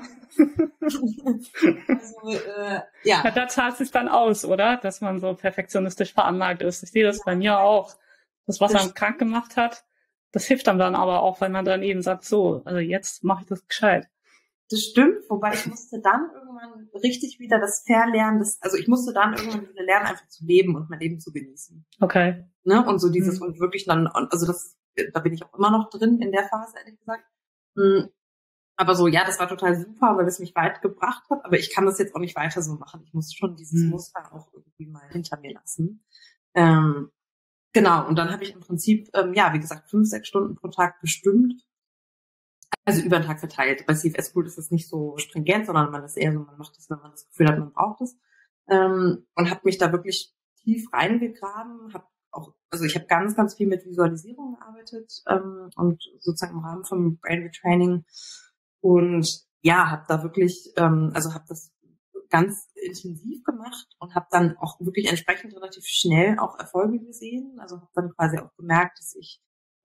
Also, Ja, da zahlt es sich dann aus, oder? Dass man so perfektionistisch veranlagt ist. Ich sehe das bei mir auch. Das, was einem krank gemacht hat, das hilft einem dann aber auch, weil man dann eben sagt, so, also jetzt mache ich das gescheit. Das stimmt, wobei ich musste dann irgendwann richtig wieder das Verlernen, also ich musste dann irgendwann wieder lernen, einfach zu leben und mein Leben zu genießen. Okay. Ne? Und so dieses und wirklich dann, also da bin ich auch immer noch drin in der Phase, ehrlich gesagt. Aber so, ja, das war total super, weil es mich weit gebracht hat, aber ich kann das jetzt auch nicht weiter so machen. Ich muss schon dieses Muster auch irgendwie mal hinter mir lassen. Genau, und dann habe ich im Prinzip, wie gesagt, 5, 6 Stunden pro Tag bestimmt. Also über den Tag verteilt. Bei CFS School ist das nicht so stringent, sondern man ist eher so, man macht das, wenn man das Gefühl hat, man braucht es. Und habe mich da wirklich tief reingegraben, ich habe ganz, ganz viel mit Visualisierung gearbeitet und sozusagen im Rahmen vom Brain Retraining und ja, habe da wirklich, habe das ganz intensiv gemacht und habe dann auch wirklich entsprechend relativ schnell auch Erfolge gesehen. Also habe dann quasi auch gemerkt, dass ich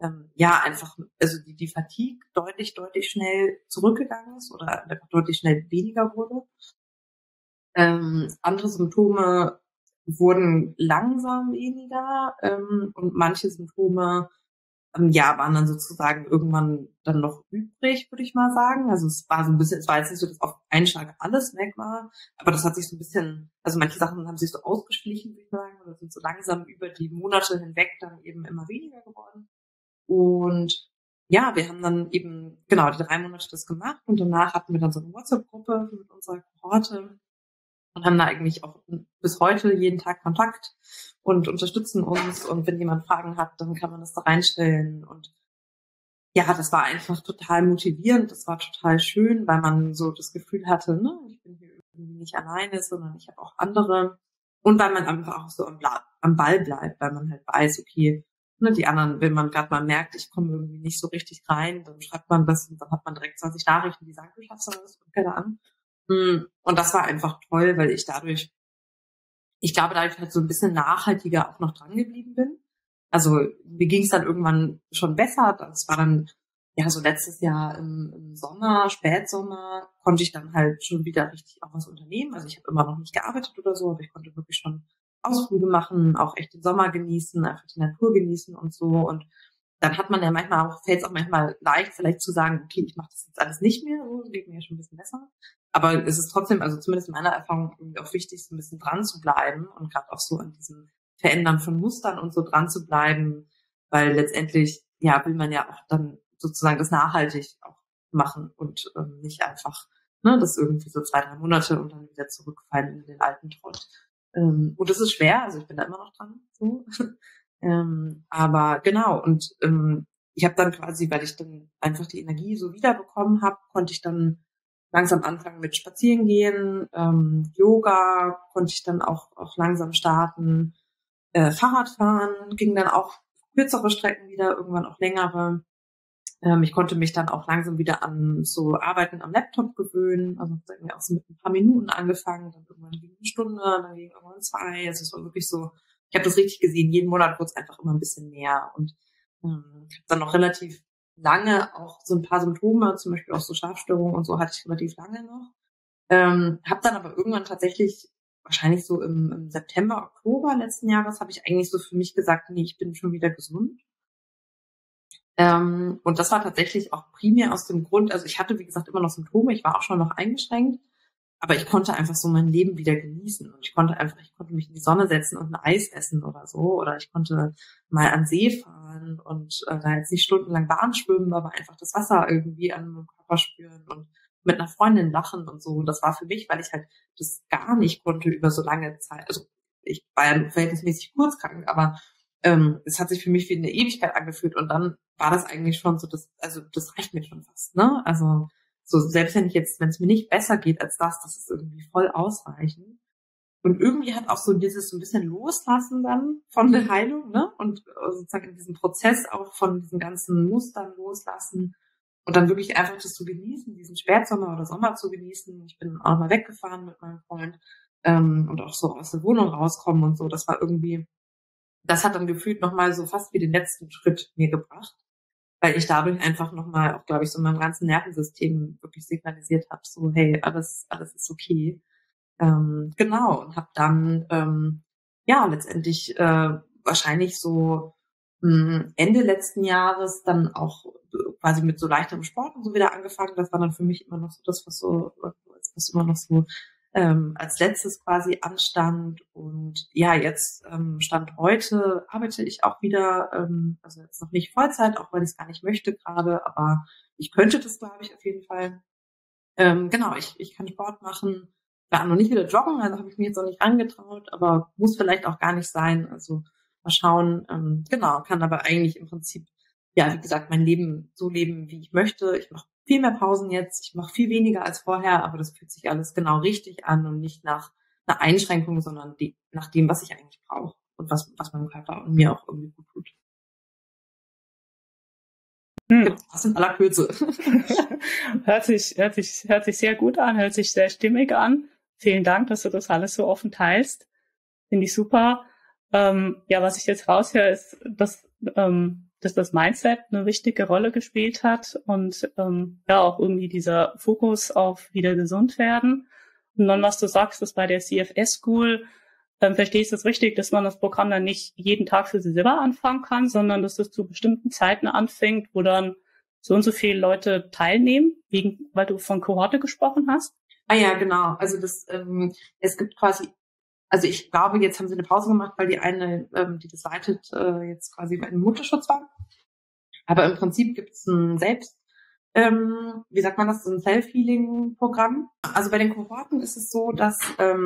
die Fatigue deutlich schnell zurückgegangen ist oder deutlich schnell weniger wurde. Andere Symptome wurden langsam weniger und manche Symptome waren dann sozusagen irgendwann dann noch übrig, würde ich mal sagen. Also es war jetzt nicht so, dass auf einen Schlag alles weg war, aber das hat sich so ein bisschen, also manche Sachen haben sich so ausgeschlichen, würde ich sagen, oder sind so langsam über die Monate hinweg dann eben immer weniger geworden. Und ja, wir haben dann eben, genau, die 3 Monate das gemacht und danach hatten wir dann so eine WhatsApp-Gruppe mit unserer Kohorte und haben da eigentlich auch bis heute jeden Tag Kontakt und unterstützen uns und wenn jemand Fragen hat, dann kann man das da reinstellen und ja, das war einfach total motivierend, das war total schön, weil man so das Gefühl hatte, ne, ich bin hier irgendwie nicht alleine, sondern ich habe auch andere und weil man einfach auch so am Ball bleibt, weil man halt weiß, okay, ne, die anderen, wenn man gerade mal merkt, ich komme irgendwie nicht so richtig rein, dann schreibt man das und dann hat man direkt 20 Nachrichten, die sagen, du schaffst das und keine Ahnung. Und das war einfach toll, weil ich glaube, dadurch halt so ein bisschen nachhaltiger auch noch dran geblieben bin. Also mir ging es dann irgendwann schon besser. Das war dann, ja, so letztes Jahr im Sommer, Spätsommer, konnte ich dann halt schon wieder richtig auch was unternehmen. Also ich habe immer noch nicht gearbeitet oder so, aber ich konnte wirklich schon Ausflüge machen, auch echt den Sommer genießen, einfach die Natur genießen und so. Und dann hat man ja fällt es auch manchmal leicht, vielleicht zu sagen, okay, ich mache das jetzt alles nicht mehr, so geht mir ja schon ein bisschen besser. Aber es ist trotzdem, also zumindest in meiner Erfahrung, irgendwie auch wichtig, so ein bisschen dran zu bleiben und gerade auch so an diesem Verändern von Mustern und so dran zu bleiben, weil letztendlich, ja, will man ja auch dann sozusagen das nachhaltig auch machen und nicht einfach, das irgendwie so 2, 3 Monate und dann wieder zurückfallen in den alten Trott. Und das ist schwer, also ich bin da immer noch dran, so. Aber genau, und ich habe dann quasi, weil ich dann einfach die Energie so wiederbekommen habe, konnte ich dann langsam anfangen mit Spazierengehen, Yoga konnte ich dann auch langsam starten, Fahrradfahren ging dann auch kürzere Strecken wieder, irgendwann auch längere. Ich konnte mich dann auch langsam wieder an so Arbeiten am Laptop gewöhnen. Also hat mir auch so mit ein paar Minuten angefangen, dann irgendwann ging eine Stunde, dann ging irgendwann 2. Also es war wirklich so, ich habe das richtig gesehen, jeden Monat wurde es einfach immer ein bisschen mehr. Und ich habe dann noch relativ lange auch so ein paar Symptome, zum Beispiel auch so Schlafstörungen und so hatte ich relativ lange noch. Habe dann aber irgendwann tatsächlich, wahrscheinlich so im September, Oktober letzten Jahres, habe ich eigentlich so für mich gesagt, nee, ich bin schon wieder gesund. Und das war tatsächlich auch primär aus dem Grund, also ich hatte, wie gesagt, immer noch Symptome, ich war auch schon noch eingeschränkt, aber ich konnte einfach so mein Leben wieder genießen und ich konnte mich in die Sonne setzen und ein Eis essen oder so, oder ich konnte mal an See fahren und da jetzt nicht stundenlang Bahn schwimmen, aber einfach das Wasser irgendwie an meinem Körper spüren und mit einer Freundin lachen und so. Und das war für mich, weil ich halt das gar nicht konnte über so lange Zeit. Also ich war ja verhältnismäßig kurzkrank, aber es hat sich für mich wie eine Ewigkeit angefühlt und dann war das eigentlich schon so, das reicht mir schon fast, ne? Also so, selbst wenn es mir nicht besser geht als das ist irgendwie voll ausreichend. Und irgendwie hat auch so dieses so ein bisschen Loslassen dann von der Heilung, ne? Und sozusagen in diesem Prozess auch von diesen ganzen Mustern loslassen und dann wirklich einfach das zu genießen, diesen Spätsommer oder Sommer zu genießen. Ich bin auch mal weggefahren mit meinem Freund und auch so aus der Wohnung rauskommen und so. Das war irgendwie, das hat dann gefühlt nochmal so fast wie den letzten Schritt mir gebracht, weil ich dadurch einfach nochmal auch, glaube ich, so meinem ganzen Nervensystem wirklich signalisiert habe, so hey, alles ist okay. Genau, und habe dann letztendlich wahrscheinlich so Ende letzten Jahres dann auch quasi mit so leichterem Sport und so wieder angefangen. Das war dann für mich immer noch so das, was immer noch so als letztes quasi anstand. Und ja, jetzt Stand heute arbeite ich auch wieder, also jetzt noch nicht Vollzeit, auch weil ich es gar nicht möchte gerade, aber ich könnte das, glaube ich, auf jeden Fall. Genau, ich kann Sport machen, war noch nicht wieder joggen, also habe ich mir jetzt noch nicht angetraut, aber muss vielleicht auch gar nicht sein. Also mal schauen. Genau, kann aber eigentlich im Prinzip, ja, wie gesagt, mein Leben so leben, wie ich möchte. Ich mache viel mehr Pausen jetzt, ich mache viel weniger als vorher, aber das fühlt sich alles genau richtig an und nicht nach einer Einschränkung, sondern nach dem, was ich eigentlich brauche und was meinem Körper und mir auch irgendwie gut tut. Das in aller Kürze. Hört sich sehr gut an, hört sich sehr stimmig an. Vielen Dank, dass du das alles so offen teilst. Finde ich super. Ja, was ich jetzt raushöre, ist, dass das Mindset eine wichtige Rolle gespielt hat und ja auch irgendwie dieser Fokus auf wieder gesund werden. Und dann, was du sagst, dass bei der CFS School, verstehe ich das richtig, dass man das Programm dann nicht jeden Tag für sich selber anfangen kann, sondern dass es zu bestimmten Zeiten anfängt, wo dann so und so viele Leute teilnehmen, weil du von Kohorte gesprochen hast? Ah ja, genau. Also es gibt quasi, also ich glaube, jetzt haben sie eine Pause gemacht, weil die eine, die das leitet, jetzt quasi im Mutterschutz war. Aber im Prinzip gibt es ein wie sagt man das, so ein Self-Healing-Programm. Also bei den Kohorten ist es so, dass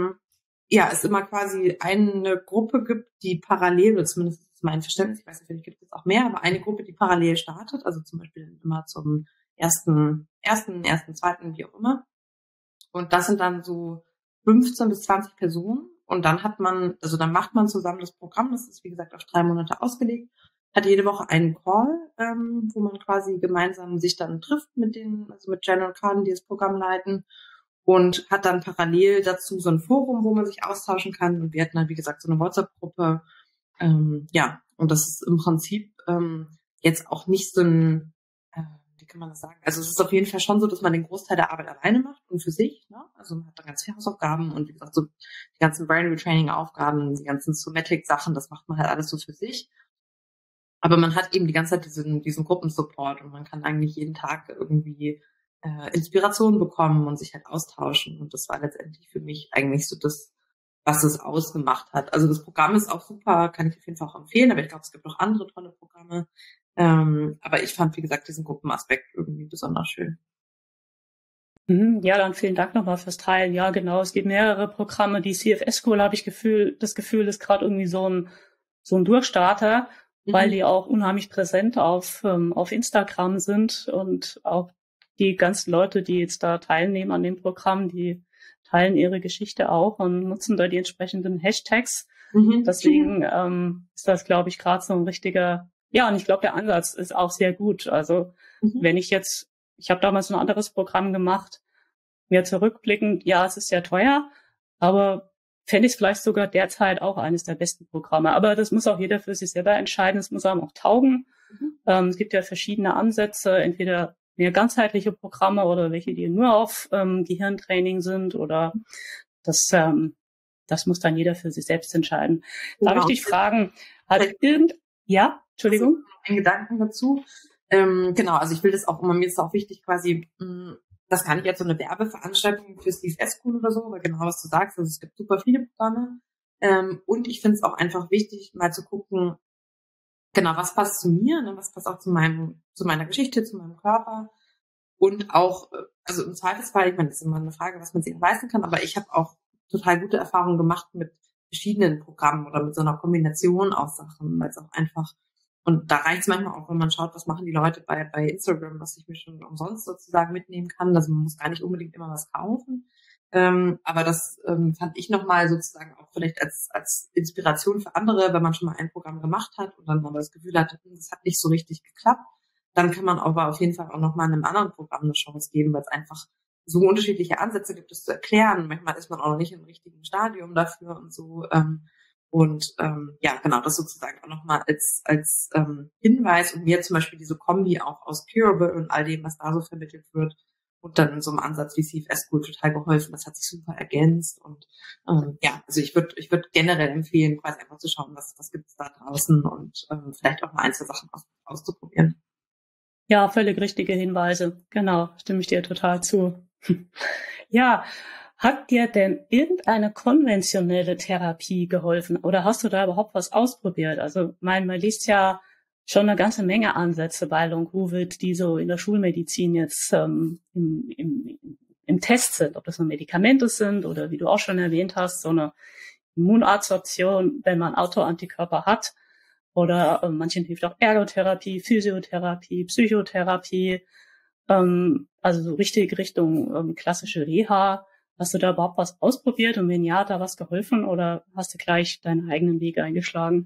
es immer quasi eine Gruppe gibt, die parallel, oder zumindest ist mein Verständnis, ich weiß nicht, vielleicht gibt es auch mehr, aber eine Gruppe, die parallel startet, also zum Beispiel immer zum ersten, zweiten, wie auch immer. Und das sind dann so 15 bis 20 Personen. Und dann dann macht man zusammen das Programm, das ist wie gesagt auf 3 Monate ausgelegt, hat jede Woche einen Call, wo man quasi gemeinsam sich dann trifft mit Jen und Karen, die das Programm leiten, und hat dann parallel dazu so ein Forum, wo man sich austauschen kann. Und wir hatten dann, wie gesagt, so eine WhatsApp-Gruppe. Und das ist im Prinzip jetzt auch nicht so ein, wie kann man das sagen? Also es ist auf jeden Fall schon so, dass man den Großteil der Arbeit alleine macht und für sich, ne? Also man hat dann ganz viele Hausaufgaben und wie gesagt, so die ganzen Brain Retraining-Aufgaben, die ganzen Somatic-Sachen, das macht man halt alles so für sich. Aber man hat eben die ganze Zeit diesen Gruppensupport und man kann eigentlich jeden Tag irgendwie Inspiration bekommen und sich halt austauschen. Und das war letztendlich für mich eigentlich so das, was es ausgemacht hat. Also das Programm ist auch super, kann ich auf jeden Fall auch empfehlen, aber ich glaube, es gibt noch andere tolle Programme. Aber ich fand, wie gesagt, diesen Gruppenaspekt irgendwie besonders schön. Ja, dann vielen Dank nochmal fürs Teilen. Ja, genau, es gibt mehrere Programme. Die CFS School habe ich das Gefühl, ist gerade irgendwie so ein Durchstarter, weil die auch unheimlich präsent auf Instagram sind und auch die ganzen Leute, die jetzt da teilnehmen an dem Programm, die teilen ihre Geschichte auch und nutzen da die entsprechenden Hashtags. Deswegen ist das, glaube ich, gerade so ein richtiger, ja, und ich glaube, der Ansatz ist auch sehr gut. Also wenn ich habe damals ein anderes Programm gemacht, mir zurückblickend, ja, es ist sehr teuer, aber fände ich es vielleicht sogar derzeit auch eines der besten Programme. Aber das muss auch jeder für sich selber entscheiden. Es muss einem auch taugen. Es gibt ja verschiedene Ansätze, entweder mehr ganzheitliche Programme oder welche, die nur auf Gehirntraining sind oder das muss dann jeder für sich selbst entscheiden. Darf ich dich fragen, ja, Entschuldigung? Einen Gedanken dazu. Genau, also ich will das auch immer, mir ist auch wichtig quasi, das kann ich jetzt so eine Werbeveranstaltung für Steve S-School oder so, weil genau was du sagst, also es gibt super viele Programme. Und ich finde es auch einfach wichtig, mal zu gucken, genau, was passt zu mir, ne, was passt auch zu meiner Geschichte, zu meinem Körper. Und auch, also im Zweifelsfall, ich meine, das ist immer eine Frage, was man sich leisten kann, aber ich habe auch total gute Erfahrungen gemacht mit verschiedenen Programmen oder mit so einer Kombination aus Sachen, weil es auch einfach, und da reicht es manchmal auch, wenn man schaut, was machen die Leute bei Instagram, was ich mir schon umsonst sozusagen mitnehmen kann. Also man muss gar nicht unbedingt immer was kaufen. Aber das fand ich nochmal sozusagen auch vielleicht als Inspiration für andere, wenn man schon mal ein Programm gemacht hat und dann mal das Gefühl hat, das hat nicht so richtig geklappt, dann kann man aber auf jeden Fall auch nochmal einem anderen Programm eine Chance geben, weil es einfach so unterschiedliche Ansätze gibt, es zu erklären. Manchmal ist man auch noch nicht im richtigen Stadium dafür und so. Ja, genau, das sozusagen auch nochmal als Hinweis und mir zum Beispiel diese Kombi auch aus Curable und all dem, was da so vermittelt wird und dann in so einem Ansatz wie CFS School total geholfen. Das hat sich super ergänzt und ja, also ich würde generell empfehlen, quasi einfach zu schauen, was gibt es da draußen und vielleicht auch mal ein, zwei Sachen auszuprobieren. Ja, völlig richtige Hinweise. Genau, stimme ich dir total zu. Ja, hat dir denn irgendeine konventionelle Therapie geholfen oder hast du da überhaupt was ausprobiert? Also, man liest ja schon eine ganze Menge Ansätze bei Long-Covid, die so in der Schulmedizin jetzt im Test sind, ob das nur Medikamente sind oder wie du auch schon erwähnt hast, so eine Immunadsorption, wenn man Autoantikörper hat. Oder manchen hilft auch Ergotherapie, Physiotherapie, Psychotherapie, also so richtig Richtung klassische Reha. Hast du da überhaupt was ausprobiert und wenn ja, hat da was geholfen oder hast du gleich deinen eigenen Weg eingeschlagen?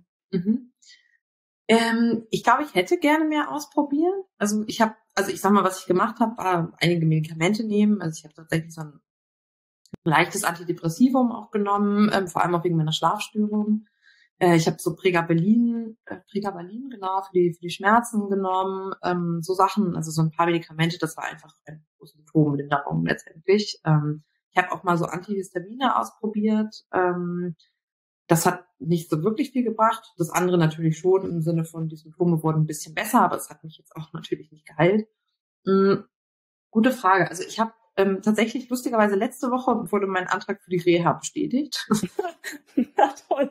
Ich glaube, ich hätte gerne mehr ausprobiert. Also ich sag mal, was ich gemacht habe, war einige Medikamente nehmen. Also ich habe tatsächlich so ein leichtes Antidepressivum auch genommen, vor allem auch wegen meiner Schlafstörung. Ich habe so Pregabalin, genau, für die Schmerzen genommen, so Sachen, also so ein paar Medikamente, das war einfach eine Symptomlinderung letztendlich. Ich habe auch mal so Antihistamine ausprobiert. Das hat nicht so wirklich viel gebracht. Das andere natürlich schon im Sinne von, die Symptome wurden ein bisschen besser, aber es hat mich jetzt auch natürlich nicht geheilt. Gute Frage. Also ich habe tatsächlich lustigerweise letzte Woche wurde mein Antrag für die Reha bestätigt. Ja, toll.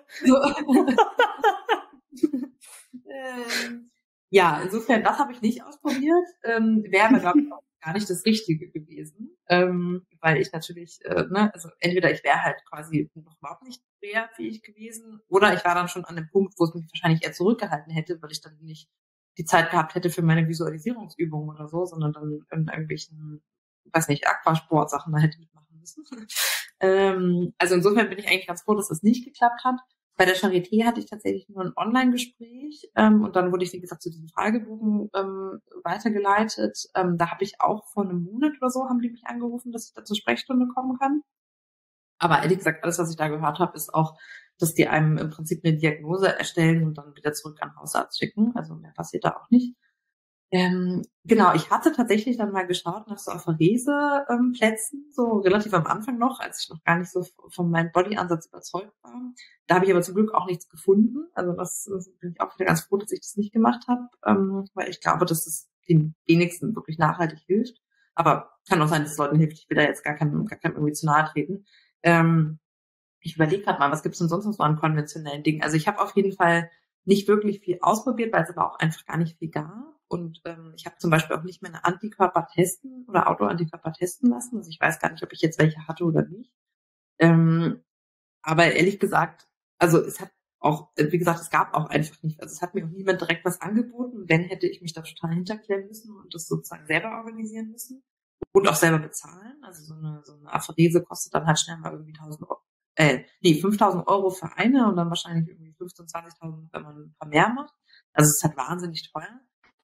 Ja, insofern, das habe ich nicht ausprobiert. Wäre aber, glaube ich, auch gar nicht das Richtige gewesen. Weil ich natürlich, also entweder ich wäre halt quasi noch überhaupt nicht reha-fähig gewesen oder ich war dann schon an dem Punkt, wo es mich wahrscheinlich eher zurückgehalten hätte, weil ich dann nicht die Zeit gehabt hätte für meine Visualisierungsübungen oder so, sondern dann in irgendwelchen, weiß nicht, Aquasport-Sachen da hätte mitmachen müssen. Also insofern bin ich eigentlich ganz froh, dass das nicht geklappt hat. Bei der Charité hatte ich tatsächlich nur ein Online-Gespräch und dann wurde ich, wie gesagt, zu diesem Fragebogen weitergeleitet. Da habe ich auch vor einem Monat oder so, haben die mich angerufen, dass ich da zur Sprechstunde kommen kann. Aber ehrlich gesagt, alles, was ich da gehört habe, ist auch, dass die einem im Prinzip eine Diagnose erstellen und dann wieder zurück an den Hausarzt schicken. Also mehr passiert da auch nicht. Genau, ich hatte tatsächlich dann mal geschaut nach so Apherese-Plätzen, so relativ am Anfang noch, als ich noch gar nicht so von meinem Body-Ansatz überzeugt war. Da habe ich aber zum Glück auch nichts gefunden. Also das bin ich auch wieder ganz froh, dass ich das nicht gemacht habe, weil ich glaube, dass es den wenigsten wirklich nachhaltig hilft. Aber kann auch sein, dass es Leuten hilft. Ich will da jetzt gar keinem irgendwie zu nahe treten. Ich überlege gerade mal, was gibt's denn sonst noch so an konventionellen Dingen? Also ich habe auf jeden Fall nicht wirklich viel ausprobiert, weil es aber auch einfach gar nicht viel gab. Und ich habe zum Beispiel auch nicht meine Antikörper testen oder Autoantikörper testen lassen. Also ich weiß gar nicht, ob ich jetzt welche hatte oder nicht. Aber ehrlich gesagt, also es hat auch, wie gesagt, es gab auch einfach nicht, also es hat mir auch niemand direkt was angeboten. Wenn, hätte ich mich da total hinterklemmen müssen und das sozusagen selber organisieren müssen und auch selber bezahlen. Also so eine Aphorese kostet dann halt schnell mal irgendwie 5.000 Euro für eine und dann wahrscheinlich irgendwie 15.000, 20.000, wenn man ein paar mehr macht. Also es ist halt wahnsinnig teuer.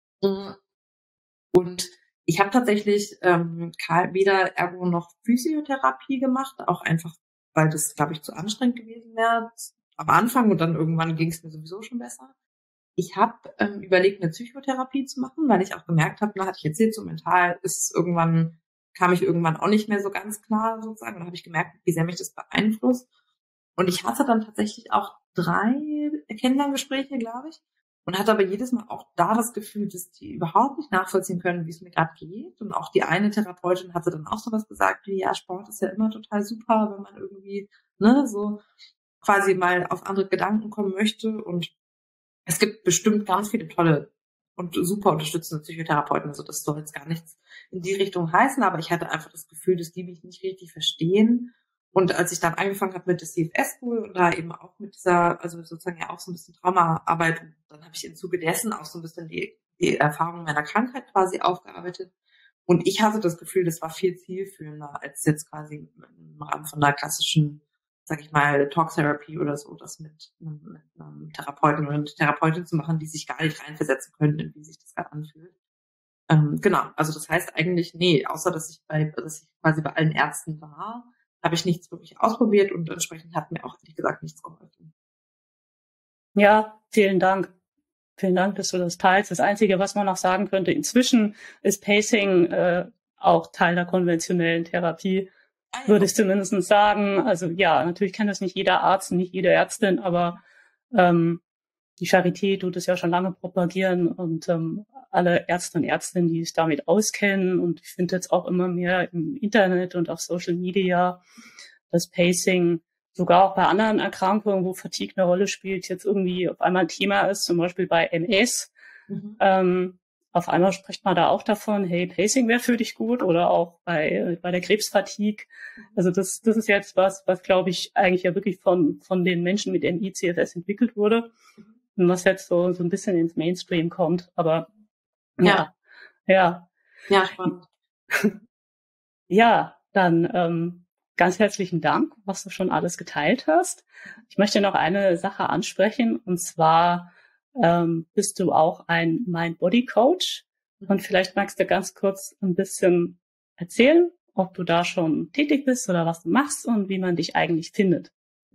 Und ich habe tatsächlich weder Ergo noch Physiotherapie gemacht, auch einfach, weil das, glaube ich, zu anstrengend gewesen wäre am Anfang und dann irgendwann ging es mir sowieso schon besser. Ich habe überlegt, eine Psychotherapie zu machen, weil ich auch gemerkt habe, hatte ich erzählt, so mental kam ich irgendwann auch nicht mehr so ganz klar sozusagen. Und dann habe ich gemerkt, wie sehr mich das beeinflusst. Und ich hatte dann tatsächlich auch 3 Kennenlerngespräche, glaube ich. Und hatte aber jedes Mal auch da das Gefühl, dass die überhaupt nicht nachvollziehen können, wie es mir gerade geht. Und auch die eine Therapeutin hatte dann auch sowas gesagt, wie, ja, Sport ist ja immer total super, wenn man irgendwie, ne, so quasi mal auf andere Gedanken kommen möchte. Und es gibt bestimmt ganz viele tolle und super unterstützende Psychotherapeuten. Also das soll jetzt gar nichts in die Richtung heißen, aber ich hatte einfach das Gefühl, dass die mich nicht richtig verstehen. Und als ich dann angefangen habe mit der CFS-School und da eben auch mit dieser, also sozusagen ja auch so ein bisschen Traumaarbeit, dann habe ich im Zuge dessen auch so ein bisschen die Erfahrung meiner Krankheit quasi aufgearbeitet. Und ich hatte das Gefühl, das war viel zielführender als jetzt quasi im Rahmen von einer klassischen, sag ich mal, Talk Therapy oder so, das mit einem Therapeuten oder einer Therapeutin zu machen, die sich gar nicht reinversetzen können, wie sich das gerade anfühlt. Genau, also das heißt eigentlich, nee, außer dass ich quasi bei allen Ärzten war, habe ich nichts wirklich ausprobiert und entsprechend hat mir auch, ehrlich gesagt, nichts geholfen. Ja, vielen Dank. Vielen Dank, dass du das teilst. Das Einzige, was man noch sagen könnte, inzwischen ist Pacing auch Teil der konventionellen Therapie, würde ich zumindest sagen. Also ja, natürlich kann das nicht jeder Arzt, nicht jede Ärztin, aber die Charité tut es ja schon lange propagieren und alle Ärzte und Ärztinnen, die sich damit auskennen, und ich finde jetzt auch immer mehr im Internet und auf Social Media, das Pacing sogar auch bei anderen Erkrankungen, wo Fatigue eine Rolle spielt, jetzt irgendwie auf einmal ein Thema ist, zum Beispiel bei MS. Auf einmal spricht man da auch davon, hey, Pacing wäre für dich gut, oder auch bei der Krebsfatigue. Also das ist jetzt was glaube ich eigentlich ja wirklich von den Menschen mit MI-CFS entwickelt wurde und was jetzt so ein bisschen ins Mainstream kommt. Aber ja. Ja, spannend. Ja, dann ganz herzlichen Dank, was du schon alles geteilt hast. Ich möchte noch eine Sache ansprechen, und zwar bist du auch ein Mind-Body-Coach, und vielleicht magst du ganz kurz ein bisschen erzählen, ob du da schon tätig bist oder was du machst und wie man dich eigentlich findet.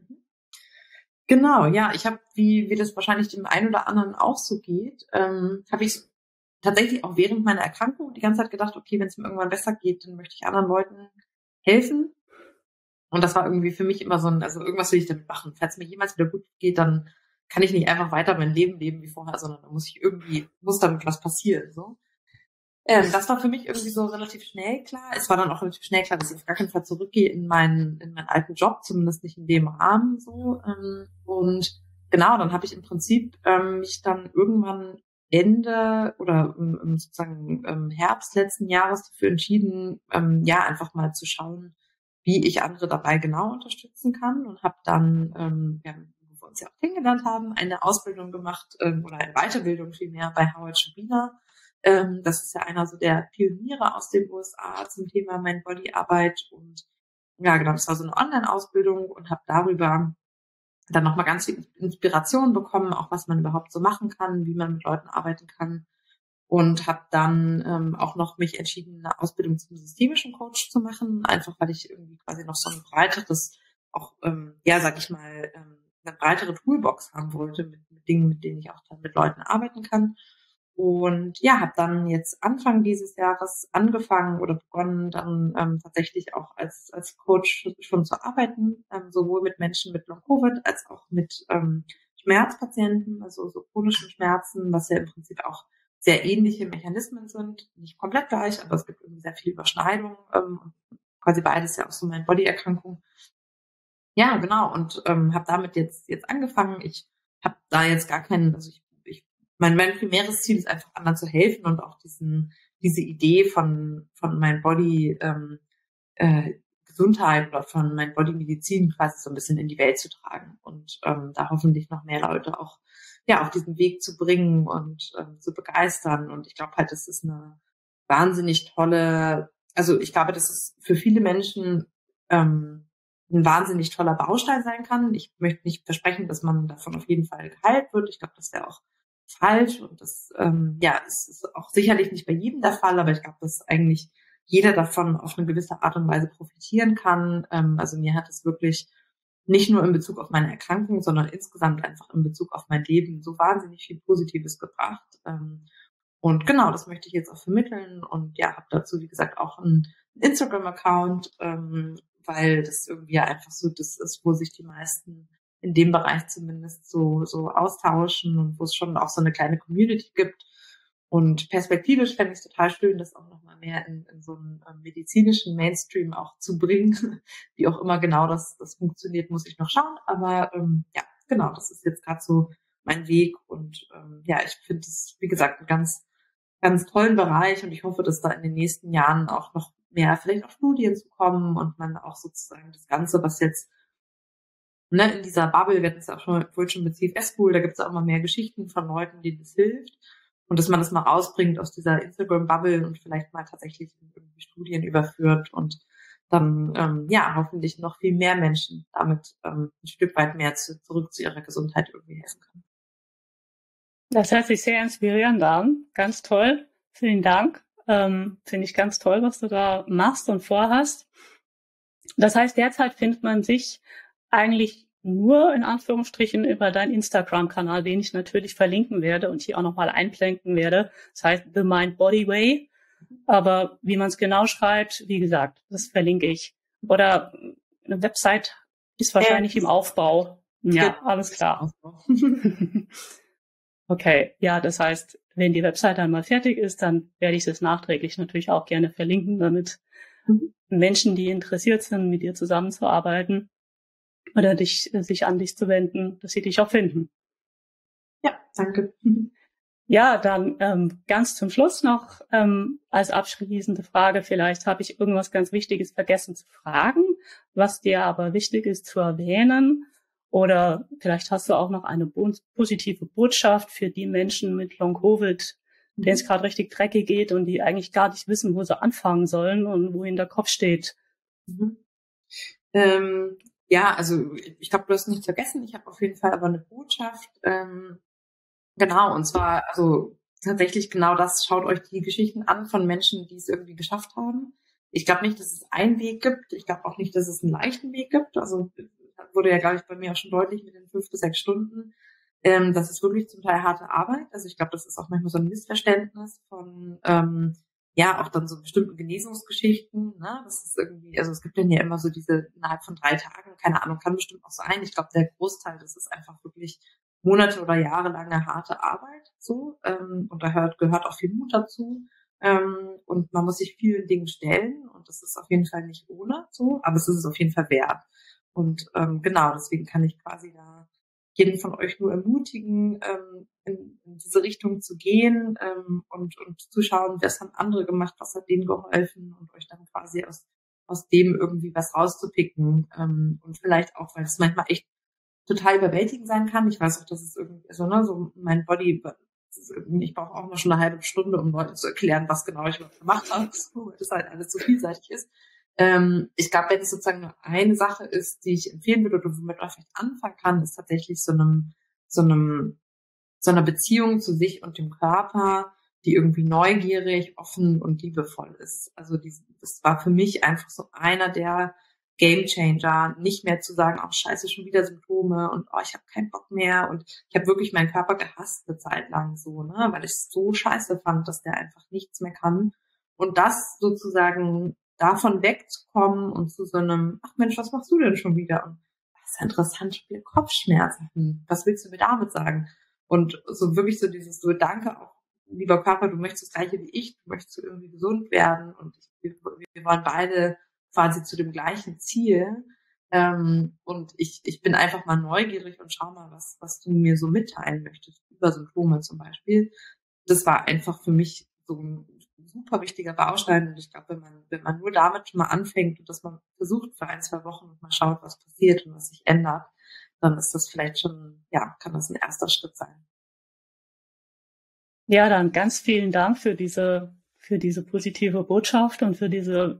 Genau, ja, ich habe, wie das wahrscheinlich dem einen oder anderen auch so geht, habe ich tatsächlich auch während meiner Erkrankung die ganze Zeit gedacht, okay, wenn es mir irgendwann besser geht, dann möchte ich anderen Leuten helfen. Und das war irgendwie für mich immer so also irgendwas will ich damit machen. Falls mir jemals wieder gut geht, dann kann ich nicht einfach weiter mein Leben leben wie vorher, sondern da muss damit was passieren, so. Das war für mich irgendwie so relativ schnell klar. Es war dann auch relativ schnell klar, dass ich auf gar keinen Fall zurückgehe in meinen alten Job, zumindest nicht in dem Rahmen, so. Und genau, dann habe ich im Prinzip mich dann irgendwann Ende oder sozusagen Herbst letzten Jahres dafür entschieden, einfach mal zu schauen, wie ich andere dabei genau unterstützen kann, und habe dann, wo wir uns ja auch kennengelernt haben, eine Ausbildung gemacht oder eine Weiterbildung vielmehr bei Howard Schubiner. Das ist ja einer so der Pioniere aus den USA zum Thema Mind-Body-Arbeit, und ja, genau, das war so eine Online-Ausbildung, und habe darüber dann nochmal ganz viel Inspiration bekommen, auch was man überhaupt so machen kann, wie man mit Leuten arbeiten kann, und habe dann auch noch mich entschieden, eine Ausbildung zum systemischen Coach zu machen, einfach weil ich irgendwie quasi noch so ein breiteres, auch sag ich mal, eine breitere Toolbox haben wollte mit Dingen, mit denen ich auch dann mit Leuten arbeiten kann. Und ja, habe dann jetzt Anfang dieses Jahres angefangen oder begonnen, dann tatsächlich auch als Coach schon zu arbeiten, sowohl mit Menschen mit Long-Covid als auch mit Schmerzpatienten, also so chronischen Schmerzen, was ja im Prinzip auch sehr ähnliche Mechanismen sind, nicht komplett gleich, aber es gibt irgendwie sehr viel Überschneidung, quasi beides ja auch so Mind-Body-Erkrankung. Ja, genau, und habe damit jetzt angefangen. Ich habe da jetzt gar keinen, also mein primäres Ziel ist einfach, anderen zu helfen und auch diese Idee von Mind Body Gesundheit oder von Mind-Body-Medizin quasi so ein bisschen in die Welt zu tragen und da hoffentlich noch mehr Leute auch auf diesen Weg zu bringen und zu begeistern. Und ich glaube halt, das ist eine wahnsinnig tolle, also ich glaube, dass es für viele Menschen ein wahnsinnig toller Baustein sein kann. Ich möchte nicht versprechen, dass man davon auf jeden Fall geheilt wird. Ich glaube, das wäre auch falsch und das es ist auch sicherlich nicht bei jedem der Fall, aber ich glaube, dass eigentlich jeder davon auf eine gewisse Art und Weise profitieren kann. Also mir hat es wirklich nicht nur in Bezug auf meine Erkrankung, sondern insgesamt einfach in Bezug auf mein Leben so wahnsinnig viel Positives gebracht. Und genau, das möchte ich jetzt auch vermitteln und habe dazu, wie gesagt, auch einen Instagram-Account, weil das irgendwie einfach so das ist, wo sich die meisten in dem Bereich zumindest so austauschen und wo es schon auch so eine kleine Community gibt. Und perspektivisch fände ich es total schön, das auch nochmal mehr in so einen medizinischen Mainstream auch zu bringen. Wie auch immer genau das funktioniert, muss ich noch schauen. Aber genau, das ist jetzt gerade so mein Weg. Und ich finde es, wie gesagt, einen ganz, ganz tollen Bereich. Und ich hoffe, dass da in den nächsten Jahren auch noch mehr vielleicht auch Studien zu kommen und man auch sozusagen das Ganze, was jetzt in dieser Bubble, wir hatten es ja auch schon mit CFS School, da gibt es auch immer mehr Geschichten von Leuten, denen das hilft. Und dass man das mal rausbringt aus dieser Instagram-Bubble und vielleicht mal tatsächlich in irgendwie Studien überführt und dann hoffentlich noch viel mehr Menschen damit ein Stück weit mehr zurück zu ihrer Gesundheit irgendwie helfen können. Das hört sich sehr inspirierend an. Ganz toll. Vielen Dank. Finde ich ganz toll, was du da machst und vorhast. Das heißt, derzeit findet man sich eigentlich nur in Anführungsstrichen über deinen Instagram-Kanal, den ich natürlich verlinken werde und hier auch nochmal einblenden werde. Das heißt The Mind Body Way. Aber wie man es genau schreibt, wie gesagt, das verlinke ich. Oder eine Website ist wahrscheinlich im Aufbau. Ja, alles klar. Okay, ja, das heißt, wenn die Website einmal fertig ist, dann werde ich es nachträglich natürlich auch gerne verlinken, damit Menschen, die interessiert sind, mit dir zusammenzuarbeiten oder sich an dich zu wenden, dass sie dich auch finden. Ja, danke. Ja, dann ganz zum Schluss noch als abschließende Frage, vielleicht habe ich irgendwas ganz Wichtiges vergessen zu fragen, was dir aber wichtig ist zu erwähnen. Oder vielleicht hast du auch noch eine positive Botschaft für die Menschen mit Long-Covid, denen es gerade richtig dreckig geht und die eigentlich gar nicht wissen, wo sie anfangen sollen und wohin der Kopf steht. Also ich glaube, du hast nichts vergessen. Ich habe auf jeden Fall aber eine Botschaft. Genau, und zwar, also tatsächlich genau das, schaut euch die Geschichten an von Menschen, die es irgendwie geschafft haben. Ich glaube nicht, dass es einen Weg gibt. Ich glaube auch nicht, dass es einen leichten Weg gibt. Also wurde ja, glaube ich, bei mir auch schon deutlich mit den 5 bis 6 Stunden. Das ist wirklich zum Teil harte Arbeit. Also ich glaube, das ist auch manchmal so ein Missverständnis von auch dann so bestimmten Genesungsgeschichten. Ne? Das ist irgendwie, also es gibt dann ja immer so diese innerhalb von 3 Tagen, keine Ahnung, kann bestimmt auch sein. Ich glaube, der Großteil, das ist einfach wirklich Monate oder jahrelange harte Arbeit so und da gehört auch viel Mut dazu und man muss sich vielen Dingen stellen und das ist auf jeden Fall nicht ohne so, aber es ist es auf jeden Fall wert und genau, deswegen kann ich quasi da jeden von euch nur ermutigen, in diese Richtung zu gehen und zu schauen, was haben andere gemacht, was hat denen geholfen und euch dann quasi aus dem irgendwie was rauszupicken und vielleicht auch, weil es manchmal echt total überwältigend sein kann. Ich weiß auch, dass es irgendwie so mein Body, ich brauche auch mal schon eine halbe Stunde, um Leuten zu erklären, was genau ich gemacht habe, weil das halt alles so vielseitig ist. Ich glaube, wenn es sozusagen nur eine Sache ist, die ich empfehlen würde oder womit man vielleicht anfangen kann, ist tatsächlich so einer Beziehung zu sich und dem Körper, die irgendwie neugierig, offen und liebevoll ist. Also das war für mich einfach so einer der Gamechanger, nicht mehr zu sagen, oh scheiße, schon wieder Symptome und ich habe keinen Bock mehr und ich habe wirklich meinen Körper gehasst eine Zeit lang so, ne, weil ich es so scheiße fand, dass der einfach nichts mehr kann und das sozusagen davon wegzukommen und zu so einem, ach Mensch, was machst du denn schon wieder? Und das ist ja interessant, schon wieder Kopfschmerzen. Was willst du mir damit sagen? Und so wirklich so dieses so, danke auch, lieber Körper, du möchtest das Gleiche wie ich, du möchtest irgendwie gesund werden und wir wollen beide quasi zu dem gleichen Ziel. Und ich bin einfach mal neugierig und schau mal, was du mir so mitteilen möchtest über Symptome zum Beispiel. Das war einfach für mich so ein super wichtiger Baustein. Und ich glaube, wenn man nur damit mal anfängt und dass man versucht für 1, 2 Wochen und mal schaut, was passiert und was sich ändert, dann ist das vielleicht schon, ja, kann das ein erster Schritt sein. Ja, dann ganz vielen Dank für diese positive Botschaft und für diese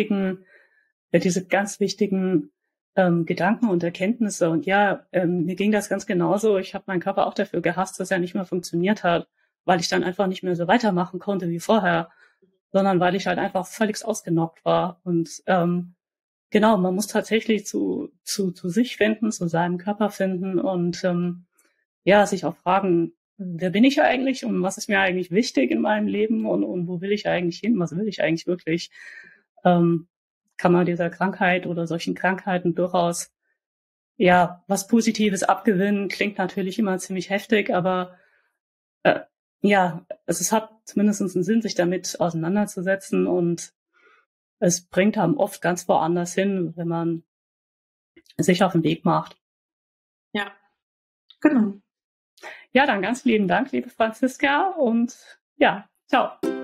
ganz wichtigen Gedanken und Erkenntnisse. Und ja, mir ging das ganz genauso. Ich habe meinen Körper auch dafür gehasst, dass er nicht mehr funktioniert hat, weil ich dann einfach nicht mehr so weitermachen konnte wie vorher, sondern weil ich halt einfach völlig ausgenockt war. Und genau, man muss tatsächlich zu sich finden, zu seinem Körper finden und ja, sich auch fragen, wer bin ich eigentlich und was ist mir eigentlich wichtig in meinem Leben und wo will ich eigentlich hin, was will ich eigentlich wirklich? Kann man dieser Krankheit oder solchen Krankheiten durchaus ja was Positives abgewinnen. Klingt natürlich immer ziemlich heftig, aber ja, es hat zumindest einen Sinn, sich damit auseinanderzusetzen und es bringt einem oft ganz woanders hin, wenn man sich auf den Weg macht. Ja, genau. Ja, dann ganz lieben Dank, liebe Franziska und ja, ciao.